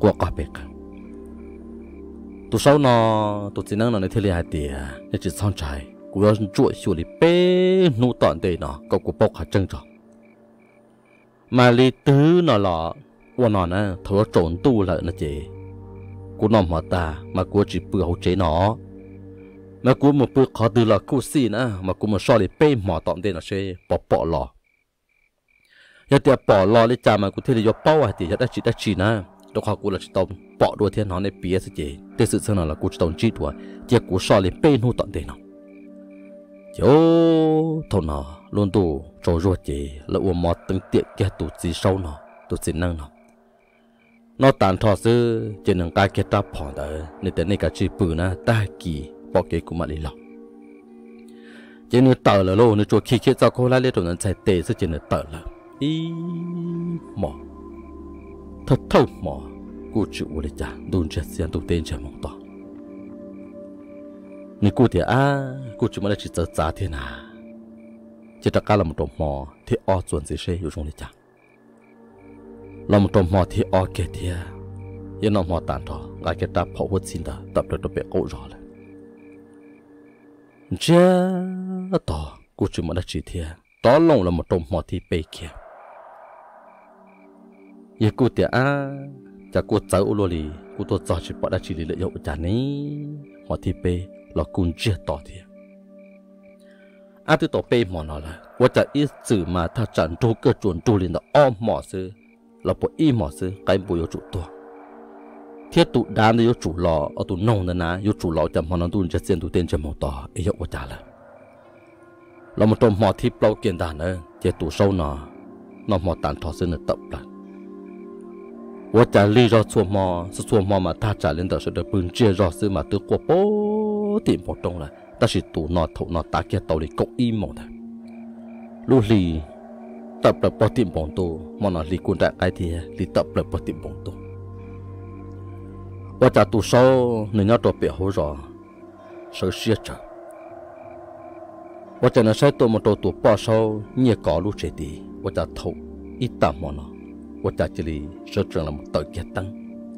qua cả bề cả tụ sau nó tụ chỉ năng nó này hai tiền để chỉ xong trái cú nó chuột xua đi bê nụ tọn đây nó cậu cú bốc hạt chân rồi mà li tứ nó lọ qua nó nè thấu trộn tu lại nó chị cú nó mà ta mà cú chỉ bự hậu chế nó mà cú một bự khó từ là cú xì nè mà cú một so li bê mỏ tọn đây nó sẽ bỏ lọ giờ tiệp bỏ lọ đi chả mà cú thấy là do bao thì giờ đã chỉ nè tôi khó cú là chỉ tông bỏ đuôi thiên nó này bía sẽ chị thế sự sơn là cú chỉ tông chỉ đuôi giờ cú so li bê nụ tọn đây nó chỗ thầu nó luôn tụ trâu ruột chị là uống mọt từng tiện kia tụ gì sâu tụ gì năng nó tàn thọ sư chỉ能cái kia ta bỏ đỡ nên tới này cả chỉ bự na ta kỳ bỏ cái cũng mà đi lọc chỉ nên tờ là luôn nên chuột khi cho cô lại lên rồi nên chạy tệ sư chỉ nên tờ là ý mỏ thật thâu mỏ cô chịu uống chả đun chết xiên tụ tên chả mong to你估的啊，估计么来去做咋的呢？这只干了么多毛，替二做这些有用的讲。那么多毛替二给的，也那毛单着，俺给他跑过去的，打不了都别勾着了。这到估计么来几天，到弄了么多毛替背去。也估的啊，这估走路里，估多早去把那去里了有家呢，毛替背。là cùng chia tỏ thì từ tổ bê mỏ nó là tôiจะít sự mà ta chẳng trâu cơ chuẩn trâu lên là mỏ sư là bộ mỏ sư cái bộ yếu chủ tua thiết tụ đám yếu chủ lò ở tụ nông đó ná yếu chủ lò chậm họ nó tụจะเส้นtụ tên chậm mỏ tỏ ấy yếu tôi là một trong mỏ thi bao kiện đàn nữa chế tụ sâu nó mỏ tàn thọ sư nó tập lại tôiจะlý do xua mỏ mà ta trả lên đó sẽ được bưng chia rõ sư mà từ qua bố tìm một trong là ta chỉ tụ nó thấu nó ta kia tàu đi cậu im một thôi lúc lì tập được bao tìm bóng tô mà nó lì cuốn đại cái thì lì tập được bao tìm bóng tô tôi trả tụ sau nên nhớ tôi bị hối rõ sợ xia trở tôi trả nó sai tôi một tụ bao sau nhẹ có lúc chết đi tôi trả thấu ít tạm mà nó tôi trả chỉ lì sợ trường là một tờ kia tăng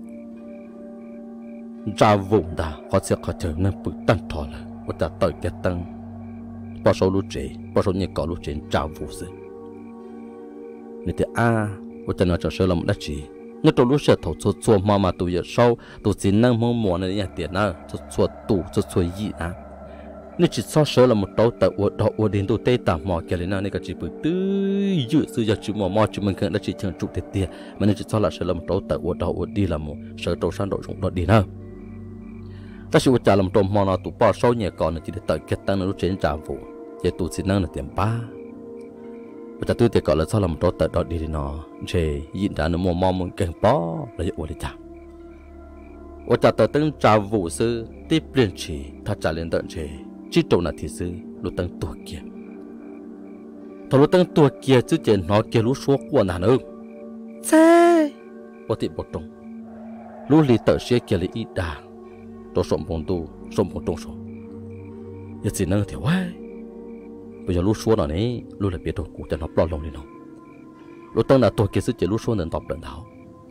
ra vùng đã họ sẽ có thể nên bự tăng thọ là và ta tới cái tăng bao số lúc trẻ bao số những có lúc trẻ ra vùng gì nên thì và ta nói cho sơ làm đất gì nếu tôi lúc sẽ thầu chua mà tụi giờ sau tụi xin năng mong muốn này nhà tiền nào chua tụ chua gì à nếu chỉ so sơ là một đầu tại ở đến tụi tây tạm mò kia lên nào nên cái chỉ bự tươi dữ sự giờ chỉ mò chỉ mình cần đã chỉ chẳng chụp tiền mà nên chỉ so là sơ là một đầu tại ở đi là một sơ đầu sang đầu rụng đó đi nào ta chỉ trả làm trộm mò nó tụ bao sâu nhẹ còn chỉ để tới kết tăng nó trên trả vụ chỉ tụ xin năng là tiền ba và ta tư tiền gọi là sao làm trộm tới đó đi nó chế hiện đã nó mò muốn càng bó là dụ để trả và trả tới tăng trả vụ sư tiếp liên chỉ ta trả lên tận chế chỉ trộm là thì sư lúc tăng tuổi kia thằng lúc tăng tuổi kia chứ chế nó kia lúc số của nàng ư xe và tiệm bột trống lúc lì tờ xe kia là ít đà tôi sống bông trông số giờ chỉ năng thì quá bây giờ lúc số nào này lúc là biết tôi cũng cho nó bao lâu đi nào lúc tăng là tôi kia sức chỉ lúc số nên tập lần nào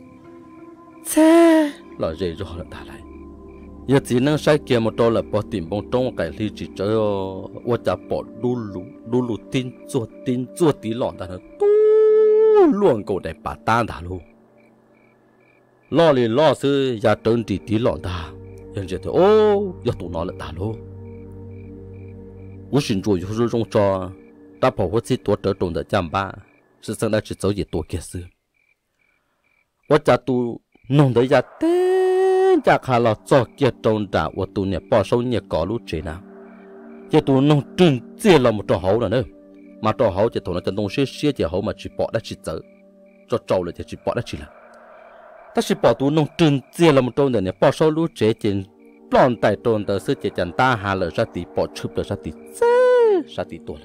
xe là dễ rồi là ta lại giờ chỉ năng sai kia một đôi là bỏ tìm bông trông cái ly chỉ chơi ô chả bỏ lú tin chua tí lọn ta nó luôn cổ để bà tan đã luôn lo liền lo sư giờ trơn tí lọn ta hiện giờ thì giờ tụi nó là đàn luôn,我寻主就是用着，打跑或者多得懂的讲吧，是真的去走也多件事。我家都弄得呀，真家看了早结中的，我都呢保守呢搞路这呢，这都弄真接了么着好了呢，嘛着好就同那个弄些就好嘛去保得去走，着走了就去保得去了。但是保都弄真接了么中的呢，保守路这件。plon tại trôn tờ sư chỉ chẳng ta hà lỡ ra tí bỏ chụp lỡ ra tí tuổi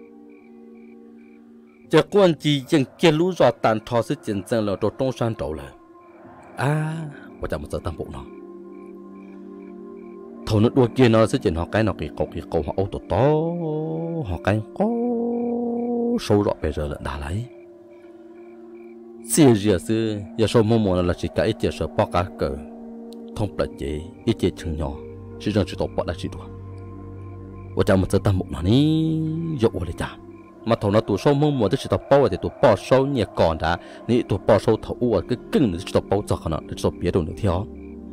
chỉ quan chỉ chẳng kia lũ rõ tàn thọ sư chính chân lỡ trong sang trâu lỡ và chẳng một giờ tam bộ nó thầu nước đua kia nó sư chính họ cái cầu họ ô tô to họ cái có sâu rõ bây giờ là đã lấy xia rìa sư giờ số mua là chỉ cái ít tiền sợ bỏ cá cờ thông bật chế ít tiền chừng nhỏ chỉ rằng chỉ tổ bỏ là chỉ đùa và chẳng một giờ tâm một nó ní dụเลยจ้ะmà thầu nó tụ số mua thì chỉ tổ bỏ thì tụ bỏ số nhẹ còn đã ní tụ bỏ số thầu cái cưng thì chỉ tổ bỏ cho nó chỉ tổ biết đồ nữa theo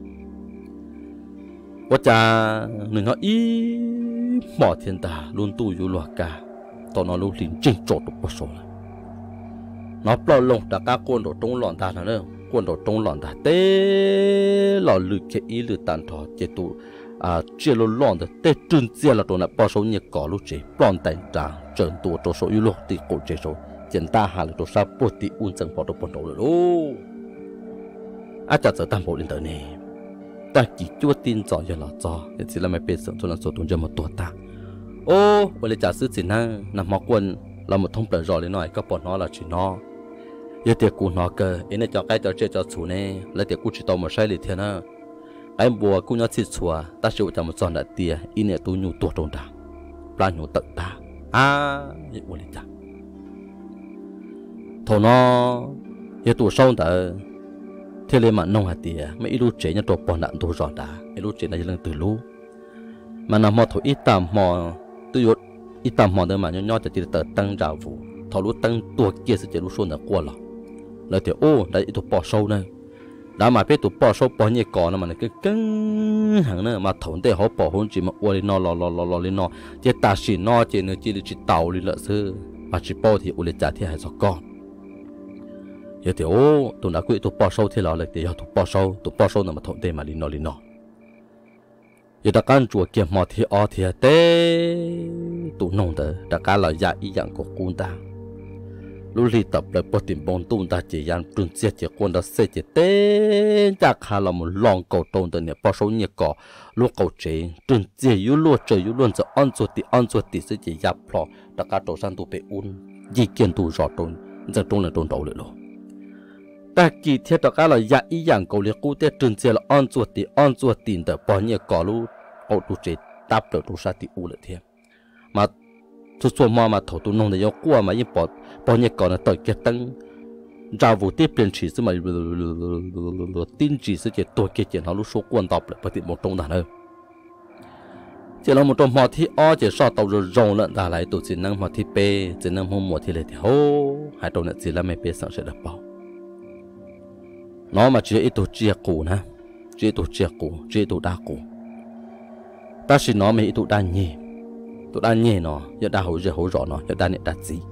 và chẳng đừng có ý bỏ thiên ta luôn tuอยู่หลวกกาตอนnó luôn liền chỉnh trộn được bỏ số nó bao lông đã cá quân đồ trong lòn ta nữa quân đồ trong lòn ta té lò lử cái ý lử tàn thọ chế tụ chia lô lòn de tê trơn chia là đồ nè bao số nhiệt cỏ lúc chế lòn tàn tràng trơn tụ đồ số yêu lô thì cổ chế số tiền ta hà là đồ sa bột thì un chẳng bỏ đồ bột đồ rồi chả giờ tam bộ lên tới này ta chỉ chúa tin rõ cho là rõ thì chỉ là mấy bé sợ cho là số tuần cho một tuổi ta bây giờ giả sử chỉ năng nằm mọc quân là một thông bờ rõ lên nói các bọn nó là chỉ nó giờ tiệc cụ nó cơ nên cho cái cho chơi cho chủ này là tiệc cụ chỉ tao một sai lệch thế nào cái bùa cụ nó chỉ chùa ta chịu cho một tròn đại tia in này tôi nhu tuột trong ta plan nhu tận ta vậy bây giờ thầu nó giờ tụ sâu ta thế lên mà nông hạt tia mấy lúc chế nhà tổ bọn đạn tổ rõ đã mấy lúc chế này lần từ lúc mà nằm mò thổi ít tạm mò tôi dốt ít tạm mò đó mà nhỏ cho chỉ tờ tăng rào vụ thầu lúc tăng tua kia sẽ chỉ lúc xuân ở qua là thì đấy tụ bỏ sâu này đã mà biết tụ bỏ sâu bỏ nhẹ cỏ mà cái cứng hàng nữa mà thốn để họ bỏ hôn chỉ mà uo lên nó lò lên nó chỉ ta chỉ nó chỉ nữa chỉ tàu đi lợi sư mà chỉ bỏ thì uo lên trả thì hay sao con giờ thì tụ đã quyết tụ bỏ sâu thì là thì họ tụ bỏ sâu mà thốn để mà lên nó giờ đã căn chùa kiếm mò thì té tụ nông đó đã cá là dạ ý dạng của quân ta lúc đi tập lại bắt tìm bông tung ta chỉ dàn trừng chết chỉ quân đã xây chỉ té chắc hà là một lòng cầu trôn từ nhà bao số nhiệt cỏ lúc cầu chế trừng chết yếu luôn trời yếu luôn giờ ăn chuột thì sẽ chỉ giáp lọ đã cá trổ sang tụ bể un gì kiên tụ rõ trôn giờ trôn là trôn đầu rồi ta kỳ thiết đó cá là dạ ý dạng cầu liệt cú tết trừng chết là ăn chuột tiền từ bao nhiêu cỏ lúc cầu tụ chế đáp được tụ sa thì u lại thêm mà số mà thầu tụ nông để do qua mà những bao nhiêu cỏ là tội kết tăng ra vụ tiếp biến chỉ mà tin chỉ sẽ chỉ tội kết chuyện họ lúc số quan đọc lại bất tiện một trong đàn hơn chỉ là một trong họ thì chỉ so tàu rồi rồng lợn ta lại tụ chỉ năng họ thì p chỉ năng hôm mùa thì lại thì hai trong này chỉ là mấy p sản sẽ được bao nó mà chỉ ít tụ chia cũ nè chỉ tụ chia cũ chỉ tụ đa cũ ta chỉ nói mấy tụ đa nhỉ tụ đa nhỉ nó giờ đa hậu rõ nó giờ đa này đa gì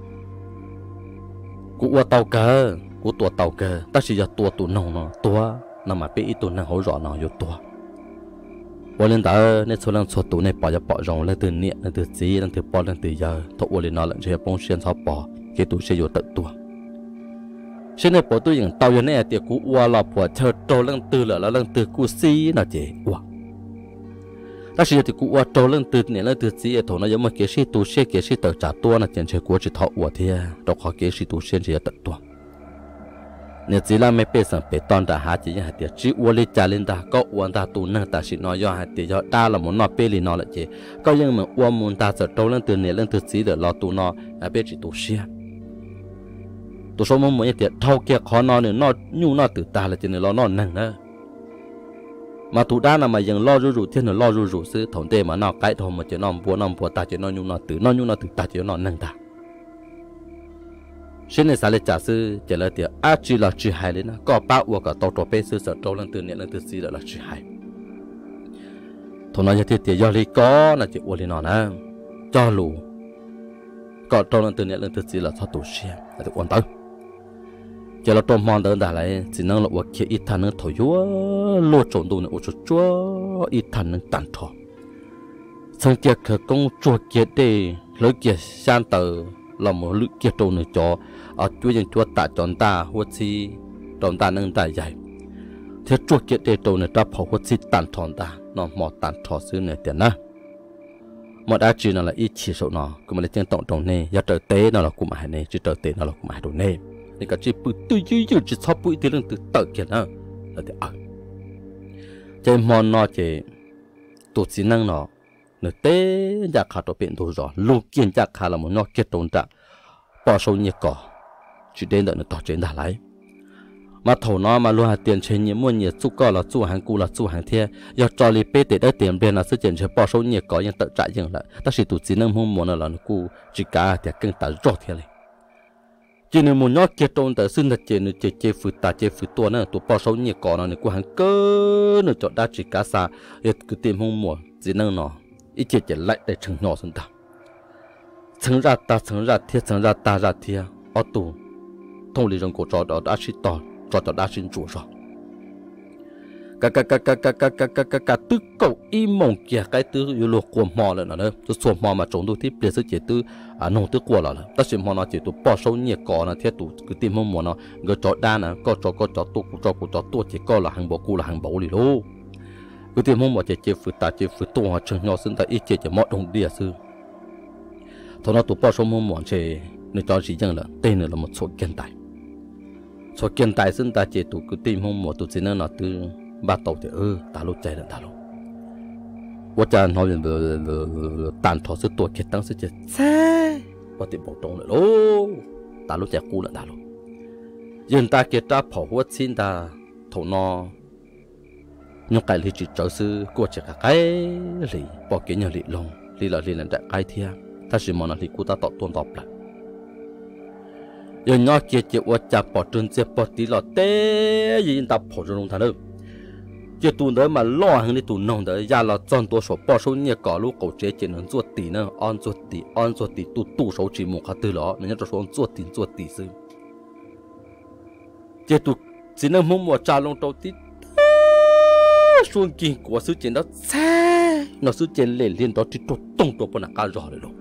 của tàu cơ của tua tàu cơ ta chỉ giờ tua tụ nông nó tua nằm mà bị tụ năng hậu rõ nó giờ tua qua lên ta nên số lần số tụ này bỏ rong lên từ nhẹ lên từ gì lên từ bỏ lên từ giờ thọ qua lên nó lại chỉ bông xuyên sáu bỏ cái tụ sẽ giờ tự tua xin này bỏ tôi những tàu như này thì cú qua là bỏ chờ trâu lên từ là lên từ cú xí nó chỉ qua ta chỉ thì cú qua trâu lên từ này lên từ xí thằng nó giống mà cái xí tụ xe cái xí tự trả tua là tiền chơi cú chỉ thọ qua thì đâu có cái xí tụ xe chỉ tự tua nếu chỉ là mấy bé sản bé toàn đã hạt chỉ hạt tiền chỉ qua lên trả lên ta có qua ta tụ năng ta chỉ nói do hạt tiền do ta là muốn nói bé liền nói là chỉ có nhưng mà qua muốn ta sợ trâu lên từ này lên từ xí để lo tụ nó bé chỉ tụ xe tụi số mong muốn tiền thâu kia khó nó nữa nó nhu nó từ ta là chỉ nên nó nặng nữa mà tụi đa là mà dừng lo rủ thiên là lo rủ sư thằng tê mà nó cái thằng mà chỉ nó bùa ta chỉ nó nhu nó từ ta chỉ nó nặng ta xin này sao lại trả sư chỉ là tiền chỉ là chỉ hai lên có ba uo cả tàu bé sư sợ trâu lên từ nhẹ lên từ xí là chỉ hai thằng nó như thế tiền do lý có là chỉ uo lên nó nè cho lù có trâu lên từ nhẹ lên từ xí là thoát tụ xe là được quan tâm giờ là trộm mòn đơn đã lại chỉ năng là kia ít thằng nó thổi chúa lúa trộn đồ này chúa ít thằng nó tàn thọ sang kia khởi công chúa kia để lối kia san tờ là một lưỡi kia trộn này cho chúa dân chúa tạ chọn ta hoặc chi chọn ta nâng ta dài thế chúa kia để trộn này ta phò hoặc chi tàn thọ ta nó mò tàn thọ xứ này tiền na mà đã chỉ là ít chỉ số nó cũng mà lấy tiền tổng trồng này giờ trời tế nó là cũng mãi này chứ trời tế nó là cũng mãi đồ này thì cả chỉ bự tôi chỉ sau bụi thì lần từ tự kia nữa là thì chơi mòn nó chỉ tổ chức năng nó nửa té giả khá tổ biến đồ rõ lục kiên giả khá là một nó kết tồn trạng bỏ sâu nhiệt cỏ chỉ đến đợi nó tỏ chuyện đã lấy mà thầu nó mà luôn hạt tiền trên những mua nhiệt chú co là chú hàng cũ là chú hàng thia giờ cho li bê để đỡ tiền bên là sự tiền trên bao số nhiệt có những tự trả dừng lại ta chỉ tụt chỉ năng không muốn là nó cũ chỉ cả thì更ta rõ thia này chỉ nên muốn nhóc kết trong tới sinh là chỉ nên chỉ phụ ta chỉ phụ tua nữa tụt bao số nhiệt có nó cũ hàng cơ nữa cho đã chỉ cả sa giờ cứ tìm không muốn chỉ năng nó ít chỉ lại để chừng nhỏ sinh ta chừng ra ta chừng ra thia chừng ra ta ra thia ở tù thông lý trong cổ trò đó đã chỉ tỏ cho đã xin chủ rồi cả tư cầu im mộng kia cái tư yêu luật của mò là nữa tôi xuồng mò mà trồng tôi tiếp để sự chỉ tư nông tư của là ta xin mò nó chỉ tôi bỏ sâu nhiệt cỏ là theo tôi cứ tìm mong mò nó người chó đa nè có chó tôi chỉ có là hàng bộ cu là hàng bộ lì lô cứ tìm mong mò chỉ phụ ta chỉ phụ tôi họ chừng nhỏ sinh ta ít chỉ mót đồng địa sư thôi nó tôi bỏ sâu mong mò chỉ người cho chỉ rằng là tên là một số kiến tài số kiến tài sinh ta chỉ tụ cứ tìm không một tụ chỉ nên là từ ba tàu thì ta lúc chạy là ta lúc 我家那边的蛋头是多开当时就菜我得保重了咯大陆在顾了大陆人大给他跑我亲的头呢 nhưng cái lý chỉ trở sư của chỉ cái lý bỏ cái nhà lý long lý là đại cái thia ta chỉ mong là lý của ta tạo tuôn tọp lại giờ nhỏ kia chỉ ở nhà bỏ trơn chỉ bỏ tí là té gì ta bỏ cho nông thằng đâu chỉ tụi đó mà lo hàng đi tụi nông đó giờ là chọnตัวsố bỏ số nhiều cả lúc cổ chế chỉ能做底呢按做底tu số chỉ một cái từ đó人家就说做底是chỉ tụi chỉ能mua trả lông đầu tí xuân kinh của sự chiến đó xe nó sự chiến liên đó chỉ tung bọn nào cả rõ rồi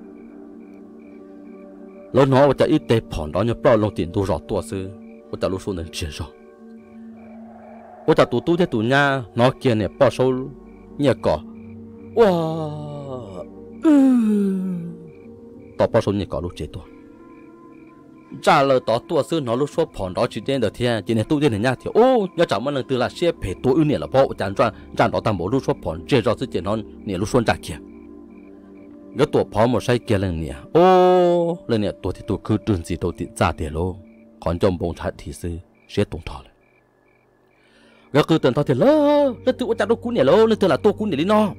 lúc nóจะít tế phòn đó nhớ bao lông tiền tu rõ tua sư我จะรู้说能接受我จะtu thế tu nha nó kia này bao số nhẹ cỏ wow tao bao số nhẹ cỏ lúc chế tua trả lời tao tua sư nó lúc số phòn đó chỉ đến được thiên chỉ này tu thế này nha thì ô nhớ chẳng mà lần từ là xe phải tu ưu niệm là bao chẳng chọn đó tao bảo lúc số phòn chế rõ sự chiến nó niệm lúc xuân trả kia cái tuổi pháo một say kia lần nè ô lần nè tuổi thì tuổi cứ trường gì đầu tiên ra tiền lô còn trong bông trái thì sư sẽ tung thọ lại cái cứ tưởng thọ thì lơ tụi cha đâu cún nè lô lên từ là tôi cún nè đi nó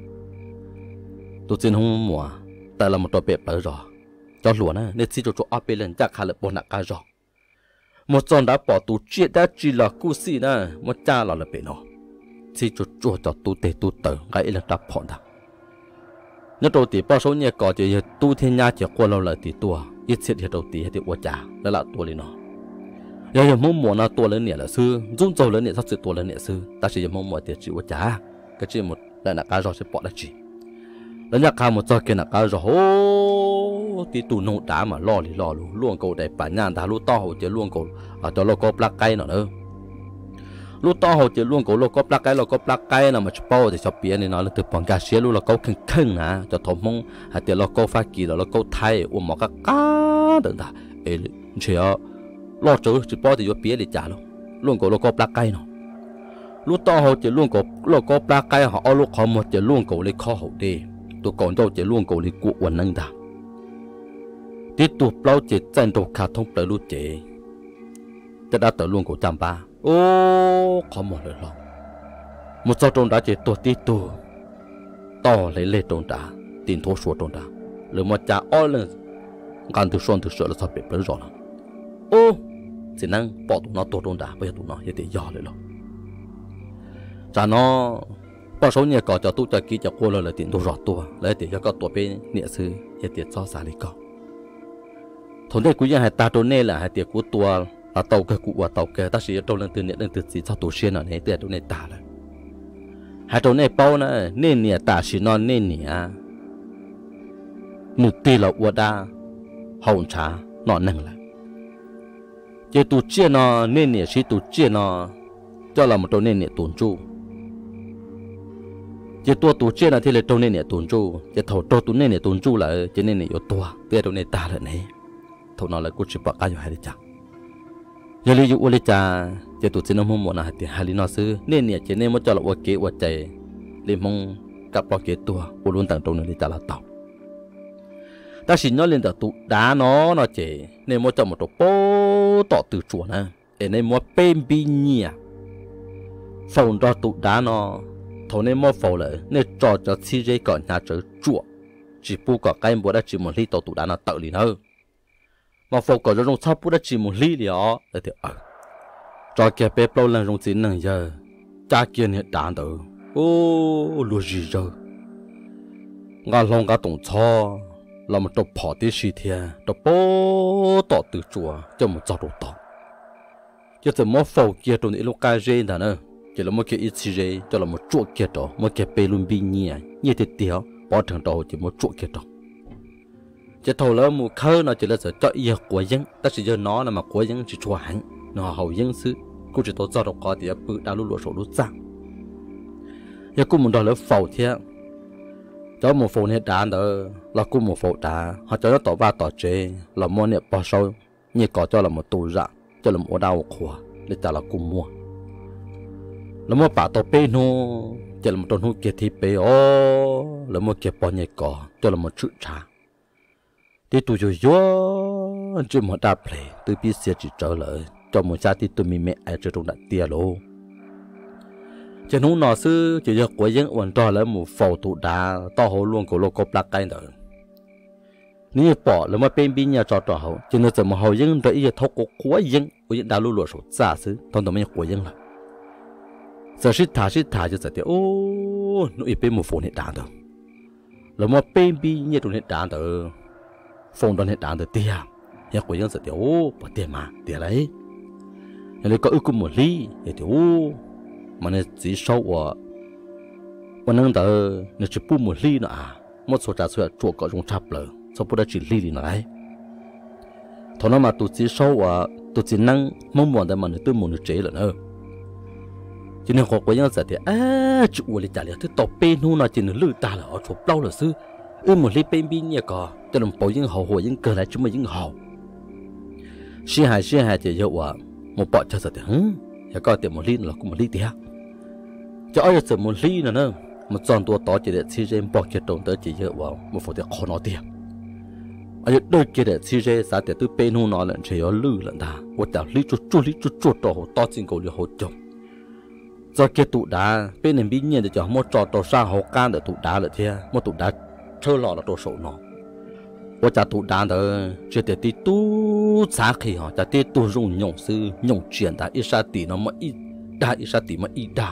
tôi xin không mùa tại là một trò bẹp ở rồi cho lúa nè nên xin cho áp lên chắc khá là bồn nặng cả rồi một con đã bỏ tụ chết đã chỉ là cú xì nè một cha là bẹp nó xin cho tụ tê tụ tử cái là đập phòn thằng nhớ đầu tiên bao số nhà có chỉ tu thiên nhà chỉ qua lâu lại thì tua ít xét thì đầu tiên thì qua trả đó là tua lên nó giờ mong muốn là tua lên nhẹ là sư dung dầu lên nhẹ sắp sửa tua lên nhẹ sư ta chỉ mong muốn thì chỉ qua trả cái chuyện một là cá rồi sẽ bỏ lại chỉแล้วnhà cá một cho kia là cá rồi thì tụ nông đá mà lo luôn cầu để bản nhà ta luôn to hồ chỉ luôn cầu cho lo có plak cây nữa lúc to hồ chỉ luôn cổ lo có plak cây nào mà bao thì cho biển này nó là từ bằng cá xé luôn là câu khưng à cho thòng mông hay tiền lo câu pha kỳ là lo câu thay uống một cái cá đừng ta chỉ lo chỗ chỉ bao thì cho biển để trả luôn cổ lo có plak cây nó lúc to hồ chỉ luôn cổ lo có plak cây họ lúc họ một chỉ luôn cổ lấy kho hậu đi tụi còn đâu chỉ luôn cổ lấy cụ quần nâng ta tiếp tục bao chỉ tranh đồ khá thông tới lúc chỉจะได้ตัวลุงกูจำปาโอ้ขอหมดเลยหรอหมดเจ้าตรงดาเจตัวตีตัวต่อเลยตรงดาตีนโถชัวตรงดาหรือมันจะอ้อเลยการถือส่วนถือเสือแล้วสอบเปลี่ยนไปหรอโอ้สินั่งปอดตัวน้อตัวตรงดาไปตัวน้อยังตีย่อเลยหรอจากน้อพอsốเนี่ยก็จะตู้จะกี้จะกลัวเลยตีนตัวรอตัวแล้วตีก็ตัวเป็นเนี่ยซื้อยังตีซ้อสาลิกทนได้กูยังให้ตาตัวเนี่ยแหละให้ตีกูตัวtàu cái cụ tàu cái ta chỉ tàu lần từ nhận từ gì cho tổ xuyên ở này từ tàu này tả rồi hai tàu này bao nè nên nè tả chỉ non nên nè nụ tì là uất đa hồng trà nọ nâng lại chỉ tổ chia nó nên nè chỉ tổ chia nó cho là một tàu nên nè tồn trụ chỉ tổ chia là thì là tàu nên nè tồn trụ chỉ thầu tàu nên nè tồn trụ là chỉ nên nè yếu tua từ tàu này tả rồi này thầu nó là cụ chỉ bạc ai hay chắc giờ lý dụ lý cha chỉ tụi xin ông muốn là thì hai lý nó xứ nên nè chỉ nên mới cho là uất kế uất chạy lý mong cặp bao kế tua u luôn tặng trong này lý cha là tàu ta xin nó lên từ tụ đá nó chỉ nên mới cho một tổ bố tọ từ chuột nè ở nơi mua bên bi nhia phòng cho tụ đá nó thầu nên mua phòng lại nên cho chi dây còn nhà chở chuột chỉ bu có cái bữa đã chỉ một ly tàu tụ đá nó tự liền hơn mà phòng có trong sau bữa đã chỉ một ly liền để thì cho kia bếp lâu lần trong chín lần giờ cha kia hiện đạn tử ô lúa gì rồi ngà long ngà tổng cho là một trò bỏ đi xí thiệt trò bố tỏ từ chùa cho một trò đồ tỏ cho từ mỗi phẩu kia trong những lúc cái gì đó nữa chỉ là một cái ít gì cho là một chuột kia đó một cái bê luôn bị nhẹ như thế tiểu bỏ thằng đó chỉ một chuột kia đó chỉ thầu là một khơi nó chỉ là sự cho ý của dân ta chỉ cho nó là mà của dân chỉ chùa hạnh nó hậu dân xứ cũng chỉ tôi cho được có thì bự đã lúa sổ lúa sang giờ cũng muốn đòi lấy phẩu thiệt cho một phẩu này đá đó là cũng một phẩu đá họ cho nó tỏ ba tỏ chế là mua này bao sâu như có cho là một tủ dạng cho là một đau khổ để ta là cùng mua là một bà tàu bê nô cho là một con hút kia thì bê ô là một kia bao nhiêu cỏ cho là một chữ trà đi tụi rồi vô chỉ một đáp lệ từ biết sẽ chỉ trở lại cho một gia đình tụi mình mẹ ai cho trong đại tia lô cho nó nó sư chỉ cho của dân ổn cho là một phẩu tụ đá to hồ luôn của lô cọp lá cây nữa nếu bỏ là mà bên bên nhà cho hậu cho nên giờ mà hậu dân rồi giờ thấu của dân của dân đã lúa sổ xa xứ thông đồng với của dân là giờ xít thả cho giờ thì ô nó ít bên một phẩu này đá được là mà bên bên nhà trong này đá được phồng đoàn hiện đạn được tiền, nhà của dân sẽ tiêu bỏ tiền mà tiền đấy, nhà có ước cũng một ly để tiêu, mà này chỉ sau và năng đỡ nhà chỉ bu một ly nữa một số trả số chuột có trong chắp lờ, sau bu đã chỉ ly này, thằng nó mà tụi chỉ sau tụi chỉ năng mong muốn để mà người tôi muốn được chế là nữa, cho nên họ của dân sẽ tiêu chịu uổng đi trả lại thứ tàu bên hu nó chỉ là lư ta là ở chỗ bao là sư một ly bên bên nhà có cho nên bảo những hậu hội những cơ lại chúng mình những hậu xí hại chỉ dụ một bọn cho sợ tiếng ya có tiền một ly là cũng một ly tiền cho ai sợ một ly nữa một tròn tua to chỉ để xí trên bỏ kia đồng tới chỉ dụ một phần tiền khó nói tiền ai đôi kia để xí trên giá tiền từ bên hông nó lần chỉ có lư lần ta một đảo ly chuột to to trên cầu liền hậu chồng do kia tụ đá bên này bên nhiên để cho một trò to sang hậu can để tụ đá lại thế một tụ đá chơi lò là đồ sổ nó, tôi trả tụ đàn đó, chỉ để đi tu sáng khi họ trả đi tu dùng nhộng sư nhộng chuyển đã ít sa tỷ nó mà ít sa tỷ mà ít đa,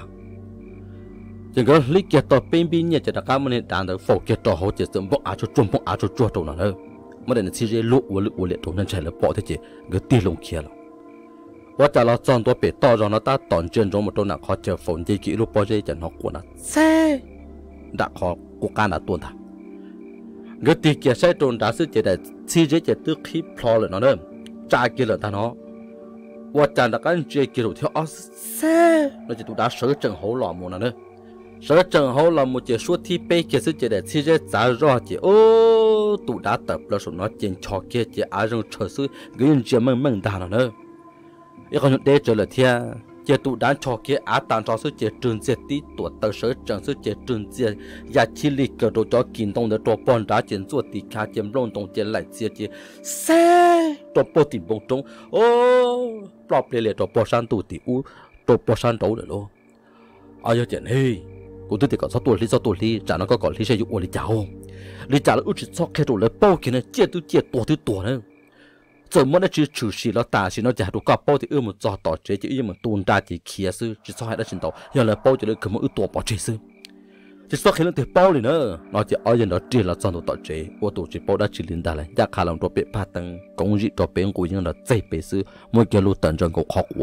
chỉ có lý kia tao bên bên nhà chỉ là các món đàn đó phổ kia tao họ chỉ dùng bóc áo cho chuột đâu nữa, mà để nó chỉ dễ lụa liệt đâu nên chạy là bỏ thế chỉ cái tiền lông kia rồi, tôi trả là chọn tôi bị to rồi nó ta tòn trên trong một chỗ nào khó chờ phone dây kỹ lúc bao giờ chỉ nó cuốn nó xe đã khó cuộc can đã tuôn thà cái tiền kia sẽ trốn đã sức chỉ để chi chế chỉ tức khí plo lại nó nữa trả kia là ta nó và trả là cái chuyện kia rồi theo xe nó chỉ tụ đã sở trần hậu lò một nữa sở trần hậu là một chỉ số thi bê kia sức chỉ để chi chế giá rõ chỉ ô tụ đã tập là số nó tiền cho kia chỉ ai trong chờ sự cái chuyện mừng ta nữa cái con để trở lại theo chỉ tụ đã cho kia á tàn cho sự chỉ trường diệt tí tuổi tờ sở trường sự chỉ trường diệt và chi lý cơ đồ cho kinh đông để cho bọn đã chiến做tí khá chiến lông đông chiến lại diệt chỉ xe cho bọn tìm bông trống ô bỏ bê lệ cho bọn san tụ tí u cho bọn san đấu rồi luôn ai cho chuyện hey cũng tôi thì có 6 tuổi trả nó có còn lý sẽ dụng lý chào lý trả là út chỉ cho cái đồ lấy bao kia này chia tuổi nữa giờ muốn nó chỉ chủ sĩ nó ta chỉ nó chỉ đủ cả bao thì một trò tỏ chế chỉ một tuần ra chỉ kia sư chỉ sau hai đã trình độ giờ là bao chỉ được cầm một tuổi bỏ chế sư chỉ sau khi nó từ bao thì nữa nó chỉ ở dân đó chỉ là chọn đồ tỏ chế ô tô chỉ bao đã chỉ liên đại lại giá khá lòng đồ bể ba tầng công gì đồ bể của những là dây bể sư mỗi cái lô tận trong cuộc học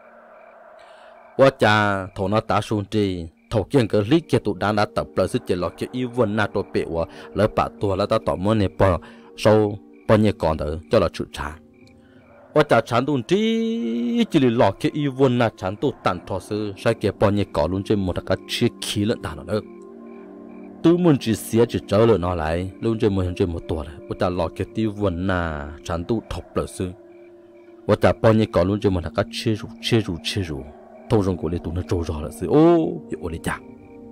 quá cha thầu nó ta xuống đi thầu kiên cái lý kia tụ đã tập là sự chỉ là cái yêu vân na đồ bể quá lỡ bả tua là ta tỏ muốn này bao sau bao nhiêu con đó cho là chủ trả, và trả chán tụng chỉ là lọ cái yêu vốn là chán tụng tàn thọ sư, sai cái bao nhiêu con luôn trên một cái chiếc khí lợn đàn nữa, tôi muốn chỉ xé chỉ trở lại nó lại, luôn trên một tuổi này, và trả lọ cái yêu vốn là chán tụng thọc lợi sư, và trả bao nhiêu con luôn trên một cái chia rủ, thâu rong của lấy tụng nó trôi rồi là sư, ô, yêu lấy chả.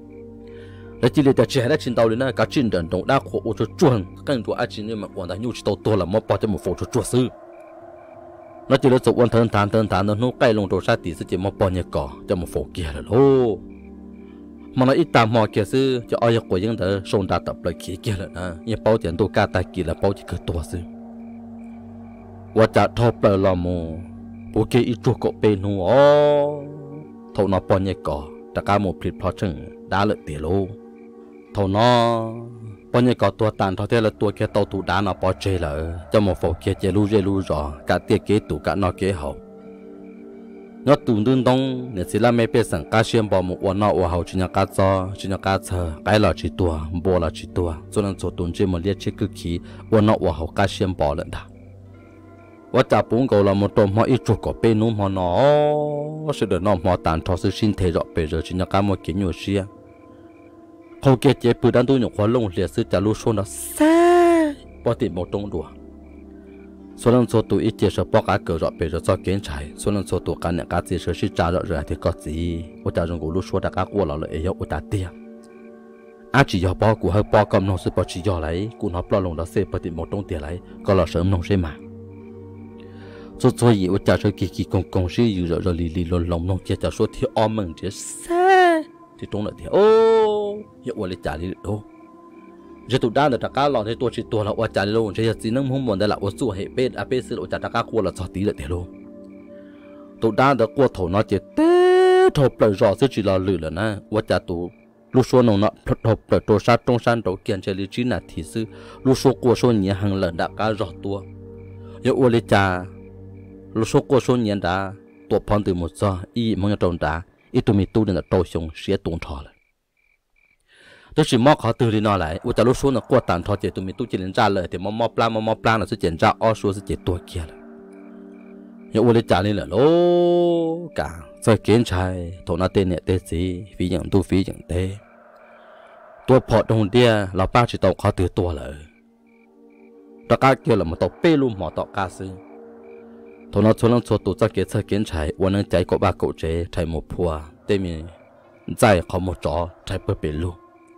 để chỉ để trẻ đã chiến đấu lên cái chiến trận đồng đa khổ cho chuẩn càng多爱情的嘛，我的牛气都多了，没把这么付出做事。 nó chỉ là chụp quan thân thán nó cây lông đồ sát tí sẽ chỉ một bao nhiêu cỏ cho một phố kia là lô mà nó ít tạm mò kia sư cho ai của những thứ sông đã tập lại kia là nè như bao tiền tôi cả tài kia là bao chỉ cứ tua sư và chả thọp lại là mù bố kia ít chuột cọ bên hù thầu nó bao nhiêu cỏ đã cả một phít phá chừng đã lợi tiền lô thầu nó bao nhiêu cỏ tua tàn thọ thế là tua kia tàu tủ đá nó bao chơi là cho một phố kia chơi lu rõ cả tiệt kế tủ cả nó kế hậu nó tụi đơn đông nên chỉ là mấy bé sang cá xiêm bò một uốn nọ uốn hậu chỉ nhà cá cho chỉ nhà cá chờ cái là chỉ tua bò là chỉ tua cho nên số tụi chỉ một liệt chỉ cứ khí uốn nọ uốn hậu cá xiêm bò lận đã và chả bún cầu là một tôm họ ít chuột có bên núm họ nó sẽ được nó họ tàn thọ sự sinh thể rõ bây giờ chỉ nhà cá một kiến nhiều xia hậu kia chế bự đan tôi nhục hóa lông liệt sư chả lu xôn nó xa bỏ tiền một trong đùa số lần số tụ ít chia sẻ bao cả cờ rõ bề rõ cho kiến trái số lần số tụ cả những cái chia sẻ trả rõ rồi thì có gì ở tại trong lúc số đã các qua là lợi ở tại tiền chỉ do bao của hơi bao cầm nó sẽ bao chỉ do lấy cũng nó bao lồng đó sẽ bao tiền một trong tiền lấy có là sớm nông sẽ mà số gì ở tại số kỳ công sẽ dự rồi lì lồng nông chia cho số thì om mừng chứ xa thì trong lợi thì hiệu quả lấy trả đi được đâu giờ tụi đàn được cả lò thì tôi chỉ tôi là ở trả luôn chứ chỉ nâng không muốn đây là ở số hệ bên à bên sự ở trả cả qua là cho tí lợi thế luôn tụi đàn được qua thầu nó chỉ té thầu lời rõ chứ chỉ là lử là na ở trả tụi lúc số nó thầu lời tôi sát trong san đầu kiện chơi lý trí là thì sư lúc số qua số nhẹ hàng lần đã cả rõ tua giờ ở lấy trả lúc số qua số nhẹ đã tua phong từ một giờ y mong trồng đã ít tụi mình tu nên là trâu xong sẽ tuôn thọ lại tôi chỉ mò khó từ đi nó lại, tôi lúc số nó qua tàn thọ chỉ tụi mình tu chỉ lên ra lời thì mò plan là sẽ chuyển ra ở số sẽ chuyển tuổi kia là, nhưng tôi lấy trả lên là lố cả, rồi kiến trai, thổ nó tên nhẹ tên gì, phí nhận tu phí nhận tê, tôi phò đồng đia là ba chỉ tàu khó từ tuổi lại, tất cả kia là một tàu bê luôn mỏ tàu cá sư, thổ nó số tụ ra kiến sai kiến trai, tôi nên chạy có ba cậu trẻ chạy một phùa, tên mình chạy có một chó chạy bơi bể luôn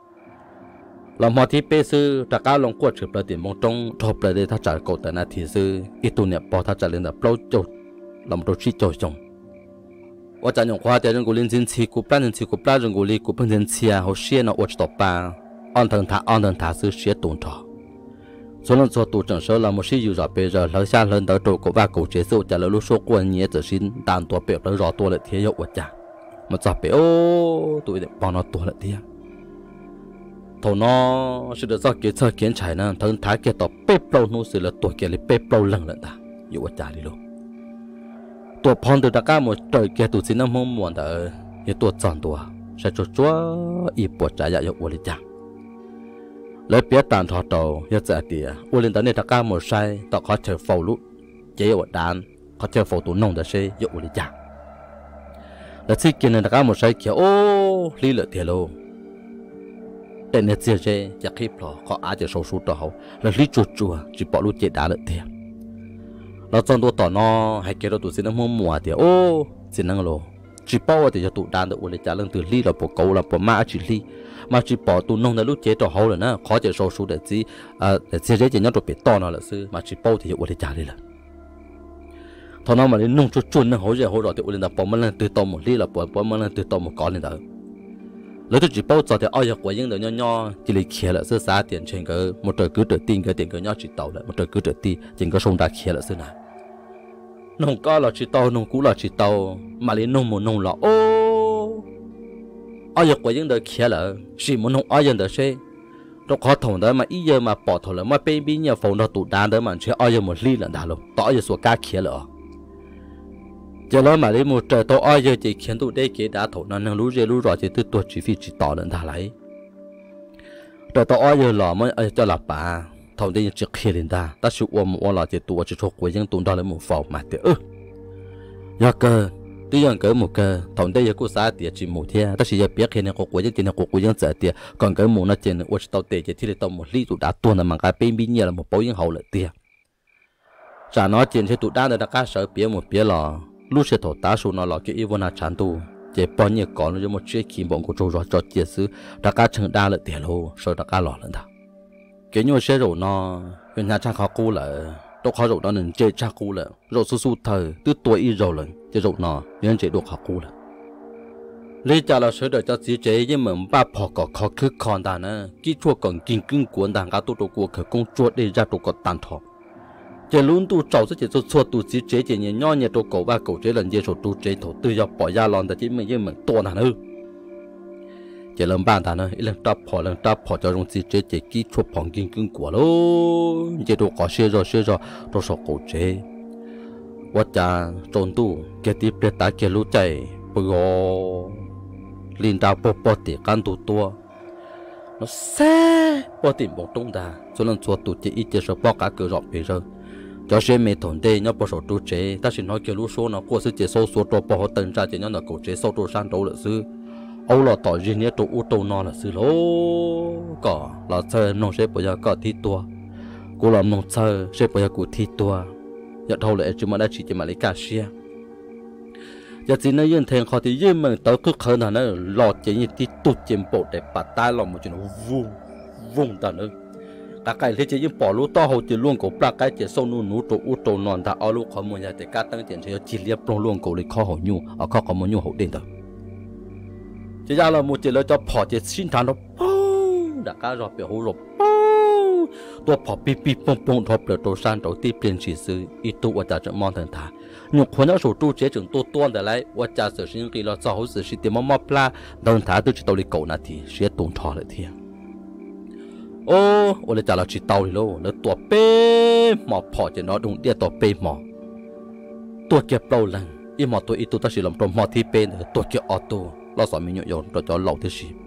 làm họ thì bê sư tất cả lòng quật chụp lại tiền mong trong thọp lại để他trả cổ tại那thì sư ít tu niệm bỏ他trả lên là bao châu làm đồ chi châu xong我讲用话的人古林真气古半人气古半人古里古本人气啊好些呢我知道吧安藤他是些动作所以说都整手了么是有着别人留下人的走过把狗接受在了路说过你只是单多别人绕多了天有我讲mà找别对的帮他多了点thầu nó sẽ được do kiến trái nè thân thái kia tỏ bếp lâu nó sẽ là tuổi kia là bếp lâu lần lần ta yêu ở trả đi luôn tuổi phong từ cả một trời kia tụi xin nó mong muốn đỡ như tuổi chọn tuổi sẽ cho chúa ít bột trả giá yêu ở đi chẳng lấy biết tàn thọ đầu như vậy thì ở lên tới này cả một sai tao có chơi phâu lút chế ở đàn có chơi phâu tụ nông để sẽ yêu ở đi chẳng là khi kia này cả một sai kia lý lợi tiền luôn để nên chia sẻ chắc khi đó có ai để sâu số đó là lý chua chỉ bỏ lút chết đã lợi tiền nó trong đó tỏ nó hay kia đó tụi xin nó mua mùa thì xin năng lộ chỉ bỏ thì cho tụi đàn được lấy trả lương từ lý là bỏ cầu là bỏ ma chỉ lý mà chỉ bỏ tụi nông là lút chết đó hậu rồi nè khó để sâu số để gì để chia sẻ chỉ nhớ được bị to nó là sư mà chỉ bỏ thì cho lấy trả đi là thằng nào mà đến nông chua nó hậu rồi thì lấy là bỏ mà lên từ to một lý là bỏ mà lên từ to một con lên đó lấy tôi chỉ bao giờ thì ai của những người nhỏ chỉ lấy kia là sơ sát tiền trên cái một trời cứ tự tin cái tiền cái nhỏ chỉ tàu lại một trời cứ tự tin trên cái sông đã kia là sơ này nông có là chỉ tàu nông cũ là chỉ tàu mà lấy nông một nông là ai của những người kia là chỉ một nông ai những người xe nó khó thòng đó mà ít giờ mà bỏ thòng là mà bên nhà phòng nó tụ đàn đó mà chỉ ai một ly là đã luôn tao giờ số cá kia là giờ nói mà lấy một trời to ai giờ chỉ khiến tụi đây kia đã thổ nó năng lú rồi chỉ từ tuổi chỉ phi chỉ tỏ lên thà lấy trời to ai giờ lò mới cho là bà thầu đây chỉ kia lên ta chịu ôm là chỉ tụi chỉ thuộc của những tụi đó lấy một phòng mà thì giờ cơ tuy nhiên cái một cái thầu đây giờ cô xã thì chỉ một thế ta chỉ giờ biết khi này của những tiền của những giờ thì còn cái một nó tiền của tàu tệ chỉ thì tàu một ly tụi đã tuôn là mà cái bên nhiều là một bao nhiêu hậu lợi tiền trả nó tiền thì tụi đã được các sở biết một biết là lúc sẽ thổ tá số nó là cái Ivona chán tu chỉ bao nhiêu còn nó một chiếc kim bọn của trâu rồi cho chia sứ đã cá chừng đa lợi tiền hồ sau đã cá lọ lần đó cái nhau xe rồi nó bên nhà trang khó cô là tôi khó rồi đó nên chơi cha cũ là rồi su thời từ tuổi y rồi lần chơi rồi nọ nên chơi đồ học cũ là lý cha là sửa đời cho chỉ chế nhưng mà ba phò có khó cứ còn đàn nữa kỹ chua còn kinh kinh cuốn đàn cá tôi đồ của khởi công chua để ra đồ có tàn thọ chế luôn tu trâu sẽ chế cho chua tu chỉ chế chế nhẹ nhẹ đồ cổ ba cổ chế lần chế số tu chế thổ tư do bỏ ra lon tại chỉ mình nhưng mà to đàn nữa chế lần ban đàn nữa lần ta phò cho dùng chỉ chế chế kỹ chua phong kinh kinh của lô chế đồ có xe rồi đồ số cổ chế vợ cha trốn tu cái tiếp để ta cái lũ chạy bây giờ linh đào bỏ tiền can tụ tua nó xe bỏ tiền bỏ tung đà cho nên chùa tụ chỉ ít chỉ số bỏ cả cửa rộng bây giờ cho xe mẹ thốn đây nhớ bỏ số tụ chế ta chỉ nói kiểu lũ số nó qua sự chế số tụ bỏ họ tận ra chỉ nhớ là cổ chế số tụ sang đấu là sư âu là tỏi riêng nhớ tụ tụ nó là sư lô cỏ là chơi nông xe bây giờ có thi tua cô làm nông chơi xe bây giờ cụ thi tua giờ thâu lại chúng mà đã chỉ mà lấy cả xe giờ chỉ nói yên thèn khó thì yên mình tới cứ khởi là nó lọt chỉ như tí tụt chìm bộ để bắt tay lòng một chuyện vung ta nữa cả cái thế chỉ yên bỏ lú to hậu chỉ luôn cổ ba cái chỉ sâu nụ trụ non ta ở lú khó mua nhà để cá tăng tiền chỉ chỉ liệp long luôn cổ lấy khó hậu nhu ở khó có mua nhu hậu đền đó chỉ ra là một chỉ là cho bỏ chỉ xin thằng nó đã cá rồi biểu hậu rồiตัวพอปีปงทบเลยตัวสั้นตัวที่เปลี่ยนสีซื้ออีตัวว่าจะมองถึงท่าหนุกคนเอาสูตัวเจ๊จึงตัวแต่ไรว่าจะเสียสิ่งที่เราจะเอาสิ่งที่มันมาปลาโดนท่าตัวจิตตัวลิโกนาทีเสียตุนทอเลยทีโอ้ว่าเลยจะเราจิตตัวเลยโลแล้วตัวเป้หมอพอจะน้อยตรงเดียตัวเป้หมอตัวเก็บเราลังอีหมอตัวอีตัวตัดสินลำตัวหมอที่เป็นตัวเก็บออโต้เราสอนมีโยนเราจะเหล่าที่สิ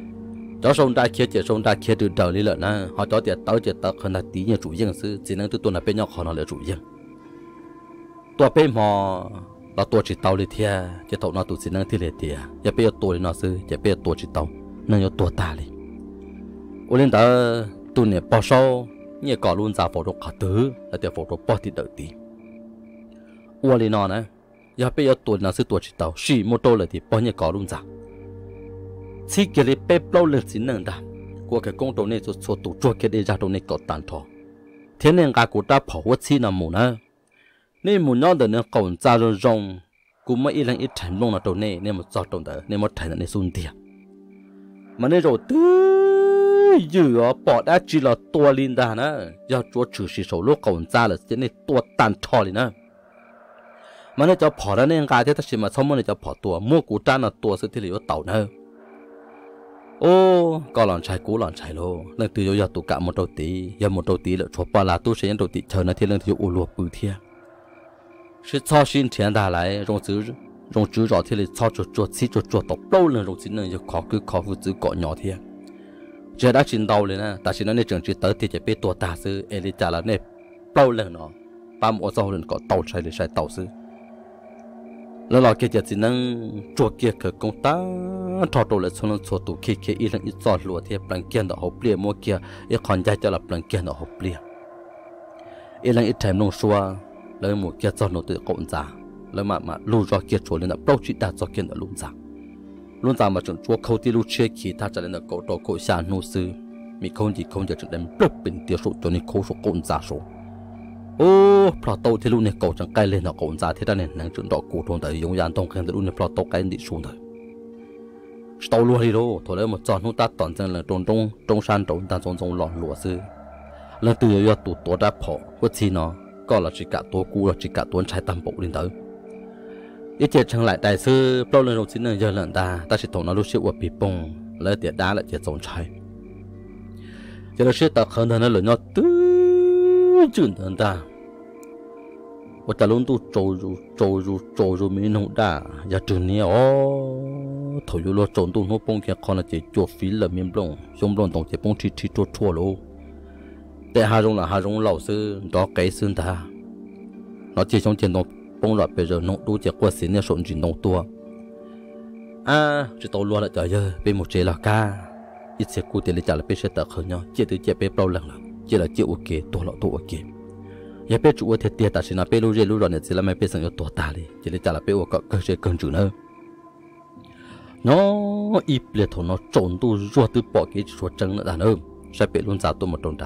cho sông đa kia chỉ sông đa kia từ đầu đi lợn na họ cho tiền tao chỉ tao hơn là tí nhiều chủ nhân sư chỉ năng từ tuần là bên nhau họ là chủ nhânตัวเป็นหมอเราตัวจิตเตาเลยเทียจะถกนอตัวสินั่งที่เลยเทียอย่าเป็นตัวเลยนอซื้ออย่าเป็นตัวจิตเตานั่งอยู่ตัวตาเลยโอเล่นแต่ตัวเนี่ยปอโซ่เนี่ยก่อรุ่นจ่าฝนตกขาตื้อแล้วเดี๋ยวฝนตกปอติดเดือดตีอ้วนเลยนอนะอย่าเป็นตัวนอซื้อตัวจิตเตาสี่โมโตเลยที่ปอเนี่ยก่อรุ่นจ่าที่เกลี่ยเป๊ะเปล่าเรื่องสินั่งดากลัวแค่กงตัวนี้จะสวดตัวจั่วแค่ได้จากตัวนี้ก็ตันทอเทียนเนี่ยการกูได้เผาวัดชีน้ำหมูนะนี่หมูน้องเดินเนี่ยก่อนจ่าลงกูไม่อีหลังอีถ่ายลงนะตัวนี้เนี่ยมันจอดตรงเดินเนี่ยมันถ่ายในสุ่นเดียมันเนี่ยโรตื้ออยู่อ่ะปอดได้จีละตัวลินดานะอยากจั่วชื่อสีโซโลก่อนจ่าเลยจะเนี่ยตัวตันทอเลยนะมันเนี่ยจะเผาแล้วเนี่ยการที่ถ้าชิมมาสมมติจะเผาตัวมั่วกูจ้าน่ะตัวสุดที่เหลือเต่านะโอ้ก็หลอนชายกูหลอนชายโลเรื่องตัวอยากตุกะมโตตียามโตตีเลยชอบปลาตู้เสียงโตตีเธอในที่เรื่องที่อุลัวปืนเทีย是操心田大来用纸找天里操做到包人用只能就考复只搞鸟天这đã chín đầuเลยนะแต่สิ่งนั้นในจังจีเตอร์ที่จะเป็นตัวตาซื้อเอลิจาแล้วเนี่ยเป้าเลยเนาะป้าหมอเจ้าเรื่องก็เต่าใช้เลยใช้เต่าซื้อแล้วเราเกี่ยจะนั่งจั่วเกี่ยกับกงตาทอดตัวเลยส่วนส่วนตัวเคอีหลังอีจอดลัวที่ปลังเกี่ยนดอกหัวเปลี่ยมัวเกี่ยอีคอนใจจะหลับปลังเกี่ยนดอกหัวเปลี่ยอีหลังอีแถมลงชัวแล้วมัวเกี่ยจอดหนูตัวกงจ่าแล้วมาลู่จอเกี่ยชัวเลยนะเปล่าจิตดาจอเกี่ยนดอกลุงจ่ามาจนจั่วเขาที่ลู่เชี่ยขี่ถ้าจะเล่นดอกโตโกชานูซื้อมีคนจีคนจะจุดเด่นเปล่าเป็นเดียวสุดตัวนี้เขาสุกงจ่าโซโอ้พอโตที่ลูกเนี่ยเก่าจังใกล้เลยนะก่อนจ่าที่ด้านเนี่ยนั่งจุดดอกกูตรงแต่ยงยานตรงแข่งแต่ลูกเนี่ยพอโตใกล้ดิสูงเลยโตรัวที่โลถอยแล้วมาจอดนู่นตัดตอนจังเลยตรงชันตรงตาจงหลอนรัวซื้อแล้วตัวย่อตัวได้พอว่าทีเนาะก็เราจิกะตัวกูเราจิกะตัวใช้ตามปกลินเตอร์อีเจ็ดช่างหลายแต่ซื้อเปล่าเลยเราชิ้นหนึ่งเยอะหลังตาแต่สิถงเราลูกเชื่อว่าปีปงแล้วเดี๋ยวด้าแล้วเจ็ดจงใช้จะเราเชื่อต่อคนนั้นเลยเนาะตื้อจุนตาว่าจะลุ้นตู้โจรูมีนุ่งด่าอย่าจุนเนี่ยอ๋อถอยอยู่รถโจนตู้หัวปงแค่คนละเจ็ดจวบฟิลเลยมีบลงชมบลงตรงเจ็บปงที่ทั่วโลแต่หารงเหล่าซื้อดอกไก่ซื้อตาเราเจ็บชงเจ็บตรงปงหลอดไปเจอนุ่งดูเจ็บกว่าเสียเนี่ยสนจินตรงตัวจะโตรัวละจ่อยเยอะเป็นหมดเจล่ะก้าอีเสียกูเตลิจ่าละเป็นเชตตะเขาเนาะเจ็บตัวเจ็บเป็นเปล่าหลังละเจ็บละเจ็บโอเคตัวละตัวโอเคอย่าไปจู่เทียแต่สินะไปรู้รอนเนี่ยสิละไม่ไปสังเกตตัวตาเลยจะได้จ่าละไปว่าก็เชื่อเกินจุดเนอะเนาะอีเปลี่ยนถนนโจนตู้รัวตู้ปอกกี่ชัวจังนะเนอะใช้ไปลุ้นจ่าตัวหมดตรงตา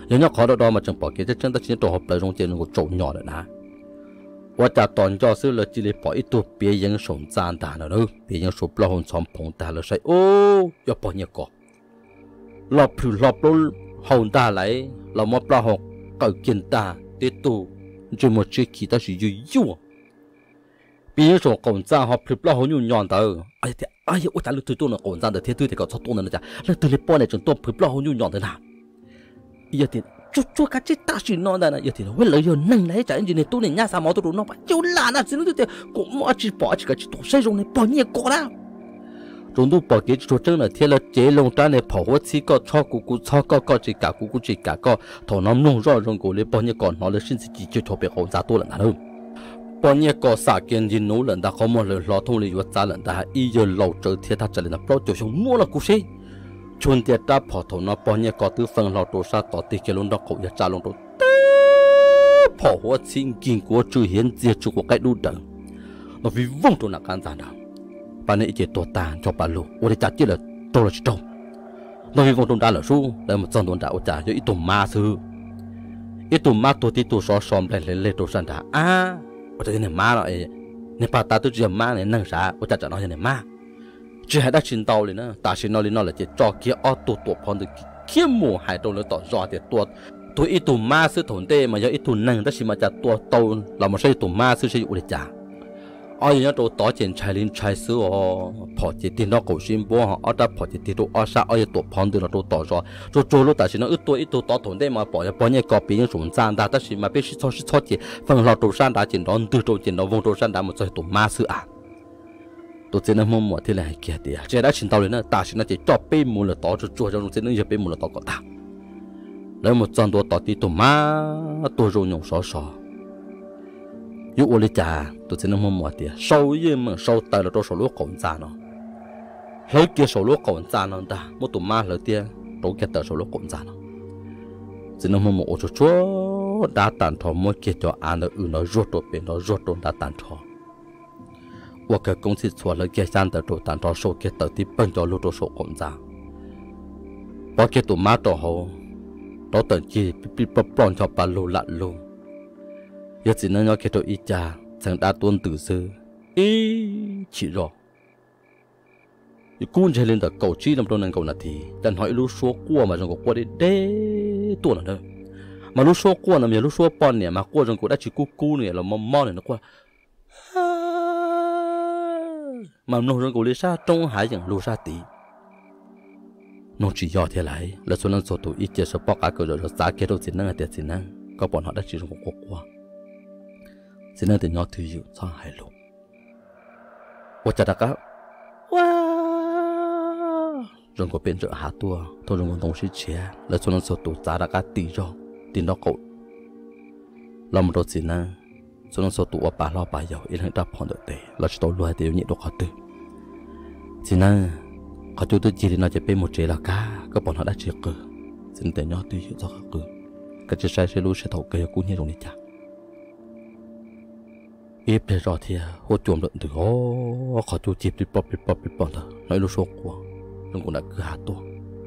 giờ nhóc khó đó mà chẳng bỏ cái chân ta chỉ tổ hợp lại trong trên một chỗ nhỏ nữa nèว่าจะตอนจอซื้อเลยจีเลยปล่อยตัวเปียยังสมจานตาเนอะเปียยังสุบเราหงสอมผงตาเลยใส่โอ้ยปล่อยเนี่ยก่อหลบผิวหลบล้หงตาไหลเรามาปลาหกเกิดกินตาเตตูจะมาเช็คขี้ตาสิยุ่ยเปียยังสมกงจานหอบผิวเราหงยุ่งยอนเตอไอ้เด็กไอ้โอ้จ่าลูกตัวน่ะกงจานเด็กเทียตัวเด็กก็ชอบตัวนั่นนะจ๊ะแล้วตัวเล็กป้อนเนี่ยจนตัวผิวเราหงยุ่งยอนเถอะนะอีเด็กchúa cá chết ta chỉ nói là giờ thì nó lấy giờ nâng lấy trả anh này tôi này nhà sao máu tôi nó phải chú là nó xin tôi cũng mua chỉ bỏ chỉ cái chỉ tổ xây dùng này bỏ nhiều có đó chúng tôi bỏ cái chỗ chân là thiên là chế lông ta này bỏ hết chỉ có cho cụ cho có chỉ cả cụ chỉ cả có thằng nó nung rõ trong cổ lấy bỏ nhiều còn nó lấy xin chỉ chưa thọ bị hỗn giá tôi là đâu bỏ nhiều có xả kiến gì nấu lần ta không một lời lo thông lý vật giá lần ta ý giờ lâu trở thiên ta trở lên là bao nhiêu xong mua là cụ gì chuồn tiệt ra bỏ thổ nó bỏ nhẹ có tư phần lò đồ sa tỏ tì kia luôn đó cậu ya cha luôn đồ bỏ hoa xin kinh của chữ hiến diệt chữ của cái đu đằng nó vì vong đồ nặng can giản đó bà này chỉ tổ tàn cho bà lu ôi cha chỉ là tôi là chỉ trâu nó vì vong đồ đã là su đây một dòng đồ đã cha cho ít tổ ma sư ít tổ ma tổ tí tổ xóa xòm lại tổ san đã ôi cha này ma rồi này bà ta tôi chỉ ma này năng啥ôi cha nói này ma chỉ hay đã chín tàu liền nữa, ta xin nói là chỉ cho kia ở tổ phong được kia mù hải đầu nó tỏ rõ thì tôi ít tụ ma sư thốn tê mà giờ ít tụ năng ta xin mà trả tàu là một số tụ ma sư sử dụng để trả, ở những chỗ tỏ chuyện trái linh trái sư họ chỉ tiền nó cổ xin bố họ ở đó họ chỉ tiền đồ ở xa ở tổ phong được là đồ tỏ rõ, chỗ lúc ta xin nó ít tụ tỏ thốn tê mà bỏ nhẹ cọp bị những sủng gian ta xin mà biết cho chỉ phần lọt đồ san đã chỉ đó từ chỗ chỉ đó vùng đồ san đã một số tụ ma sư tôi chỉ nói mua thì là kia đi chỉ đã xin tao lên nữa ta xin nó chỉ cho bê mua là tao cho chua cho nó chỉ nó giờ bê mua là tao có ta lấy một trăm đô tao đi tụi má tôi rồi nhung sọ yêu ô lý cha tôi chỉ nói mua thì sâu như mà sâu tay là tôi sâu lúa cồn già nó lấy kia sâu lúa cồn già nó ta một tụi má lấy tiền tôi kia tờ sâu lúa cồn già nó chỉ nói mua cho chúa đã tàn thọ mỗi kia cho ăn nó rốt rồi bên nó rốt rồi đã tàn thọ我个公司做了个山的做，但到手个到底本着路都手工作，我个都买到好，到等期比不帮着把路拉路，也只能要给到一家，曾打顿赌事，起肉。cũng chỉ lên được cầu chi làm đâu nên cầu là thì,但hỏi lúc số qua mà trong cuộc đi đế tuần nữa, mà lúc số qua là lúc số pon này mà qua trong cuộc đã chỉ cu này là mò này nó qua. Mà nông dân của Lê Sa trong hải dạng lô sa tí, nông chỉ do thế lại là số lần số tuổi ít chỉ số bóc cả cơ rồi giá kết đầu chính năng là chính năng, có bọn họ đã chỉ trong cuộc qua, chính năng thì nhỏ thứ yếu sang hải lục, tôi chả đã rồi có bên trợ hạ tua, tôi dùng đồng sĩ trẻ là số lần số tuổi giá đã cả tỷ rồi, tiền đó cậu, làm một chính năng số lần số tụ bà lo bà giàu ít hơn đáp hoàn được tệ là chỉ tôi luôn tiêu nhị độ khó tư chỉ nên có chú tôi chỉ nó chỉ bên một chế là cá các bọn họ đã chia cử xin để nhau tùy cho các cử cái chiếc xe lưu sẽ thấu cây cũng như đồng này chả ít để rõ thì hỗ chuồng lợn từ ó có chú chip đi bóp đó nói lúc số của chúng cũng đã cứ hạ tua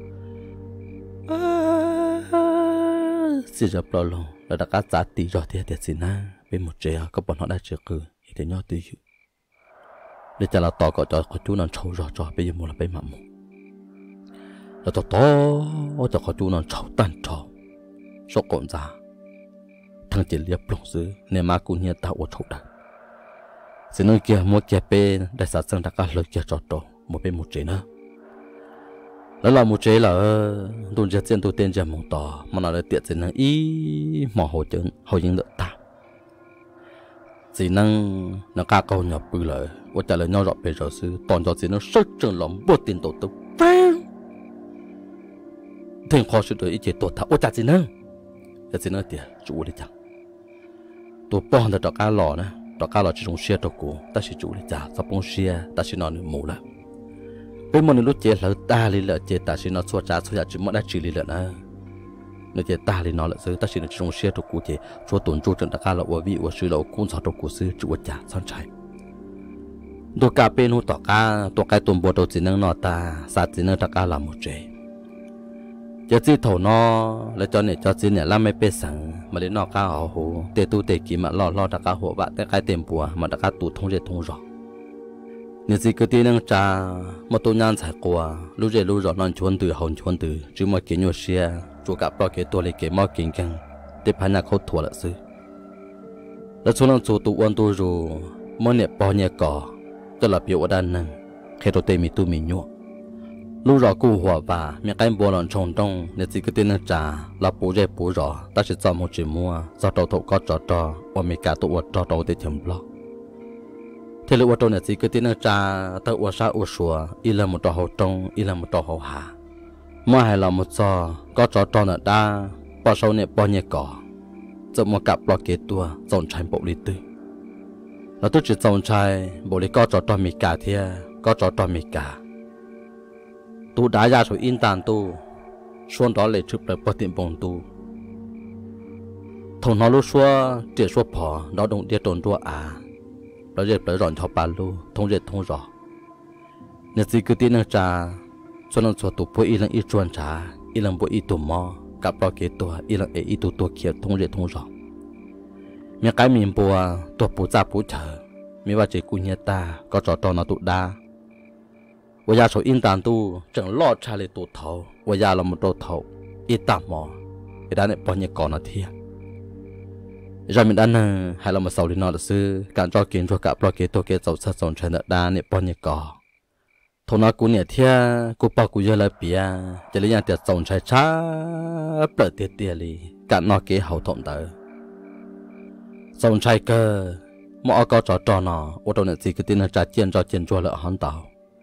xin chào bao lâu là đã cá giá tỷ rõ thì xin na bên một trẻ các bọn họ đã chia cử thì nhau tùy để cho là tỏ cho chú nó trâu rõ bây giờ mua là bên mắm là to cho chú nó trâu tan trâu số còn ra thằng chỉ liệp lồng dưới nên mà cũng như tạo trâu đặc xin nói kia mua kia bên để sát sinh đã cả lời kia cho trâu một bên một trẻ nữa là một trẻ là tôi chỉ tiền tôi tiền chỉ một tờ mà nó là tiền chỉ là ý mà hồ chứng hồ những được ta chỉ năng nó cá câu nhập bự lợi, tôi trả lời nhau rõ về rồi sư, toàn cho chỉ nó sức trường lòng bớt tiền tổ tục, thêm khó sự đời chỉ tổ thảo, tôi trả chỉ năng tiền chủ đi chẳng, tôi bỏ được cá lò nè, cá lò chỉ dùng xe đồ cũ, ta chỉ chủ đi trả, sắp bông xe, ta chỉ nói mù là, bên một lúc chế lỡ ta đi lỡ chế ta chỉ nói xóa trả chỉ mất đã chỉ đi lỡ nè. Nếu chế ta thì nó là sư ta chỉ là trong xe trong cụ thể cho tuần chu trận đặc là ở vị ở sư là cũng sao trong cụ sư chủ trả san trái tôi cả bên hút tỏ cái tuần bộ đầu chỉ năng nọ ta sa chỉ năng đặc là một chế giờ chỉ thầu nó là cho này cho chỉ này làm mấy bê sẵn mà đến nó cá ở hồ tê tu tê kỹ mà lo đặt cá hồ bạn tê cái tiền bùa mà đặt cá tụ thông dệt thông rõ nếu gì cứ tin năng trà mà tôi nhàn xài qua lúc rồi non chuồn từ hồn chuồn từ chứ mà kiến nhiều xe chủ gặp bao cáiตัวเลยcái mò kinh căng để phá nhàเขาthua là sưแล้วช่วงนั้นตัวอ้วนตัวรู้มันเนี่ยปอเนี่ยก่อจะหลับอยู่ด้านนั้นแค่ตัวเตมีตัวมีหยวลูกรอกู้หัวบ่ามีการบัวหลอนชงตรงเนี่ยสิก็เต้นจ่าเราปูใจปูรอแต่สิจอมหัวจีมัวจอดถูกก็จอดว่ามีการตัวจอดเต็มบล็อกเทเลวัตเนี่ยสิก็เต้นจ่าแต่ว่าซาอัวชัวอีละมุดหัวตรงอีละมุดหัวหาเมื่อให้เรามุดจอก็จอดเนี่ยได้ปอเสาเนี่ยปอเนี่ยก่อจะมากับปลอกเกตัวจนใช้บุหรี่ตื้อเราต้องจิตจนใช้บุหรี่ก็จอดมีกาเทียก็จอดมีกาตูด่ายาสุอินตานตูชวนต่อเลยชุบเลยปฏิบัติตูทงน้องรู้ชัวเจี๋ยชัวพอเราดงเดียตนตัวเราเรียกไปร้อนชาวปาลูทงเรียทงรอเนี่ยสิคือที่นั่งจ่าส่วนนั้นส่วนตัวผู้อีหลังอีจวนจ่าอีหลังผู้อีตัวมอกับปลอกเกตัวอีหลังอีตัวเขียวทงเรียทงรอมีใครมีบัวตัวปูจ่าปูเถอไม่ว่าจะกุญแจตาก็จอดนอตุดาวิญญาณอินตานตูจังลอดชาเลตัวเท้าวิญญาณเราหมดตัวเท้าอีตามหมออีด้านเนี่ยปอนยก่อนนาทีเรามีด้านนึงให้เรามาสาวลินอร์ซื้อการจอกินจวกับปลอกเกตัวเกจับสัดส่วนชนะด้านเนี่ยปอนยก่อทนากูเนี่ยเทียกูปากูเยอะเลยเปียจะเลี้ยงแต่ส่งชายช้าเปิดเตี้ยเลยการนอเกเขาถมเตอส่งชายเกอมอก็จอหนอว่าตัวเนี่ยสิคือตีนจ่าเจียนจัวเลยหันเตา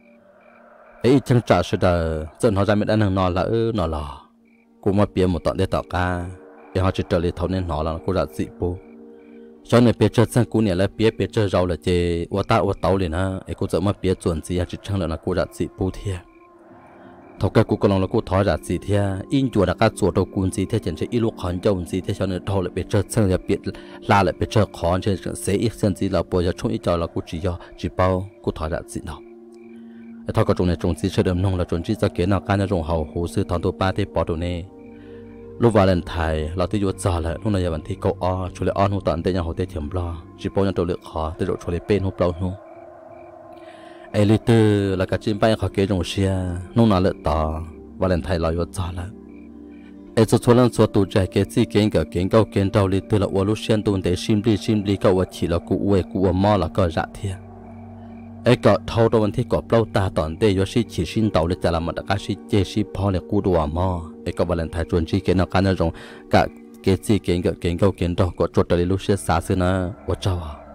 ấy chẳng trả sự đời dân họ ra mới đã nâng nọ là nọ lò cô mà bia một tọn để tạo ca để họ chỉ trở lại thấu nên họ là cô đã dị bố cho nên bia chơi sang cô này là bia chơi rau là chê qua tàu liền ha ấy cô sợ mà bia chuẩn gì chỉ chẳng là cô đã dị bố thiệt thấu cái cô còn lòng là cô thói đã dị thiệt in chùa đã cá chùa đâu cuốn gì thiệt chẳng chỉ ít lúc khẩn trông gì thiệt cho nên thấu lại bia chơi sang là bia la lại bia chơi khó cho nên sẽ ít sang gì là bồi cho chung ít cho là cô chỉ bao cô thói đã dị nào thọ có trồng này trồng gì chơi đầm nông là trồng chỉ cho kiến nào cái này trồng hậu hồ sư thằng tôi ba thế bỏ đồ này lúc vào lần thầy là tôi vô giờ lại lúc này giờ bạn thì câu o chú lại on hỗ tận tới nhà hỗ trợ thiểm lo chỉ bao nhiêu đầu lượng khó tới độ chú lại bên hỗ bao nhiêu ấy lý tư là cả chim bay khó kế trồng xe nông nào lợi tỏ vào lần thầy là vô giờ lại ấy số lần số tụ chạy kế gì kiến cả kiến câu kiến đầu lý tư là uo lúc xuyên tụ để sim đi câu chỉ là cụ mò là câu dạ thiệtไอ้ก็เท่าตัววันที่ก็เปล่าตาตอนเตยสิฉีชินเต่าเลยจะละมันตะกาสิเจสิพอเลยกูดัวมอไอ้ก็วันนั้นไทยจวนชีเกณฑ์การนั่งรงกะเกจิเกณฑ์ก็เกณฑ์ดอกก็จดตะลิลุเสียสาซึนะว่าเจ้า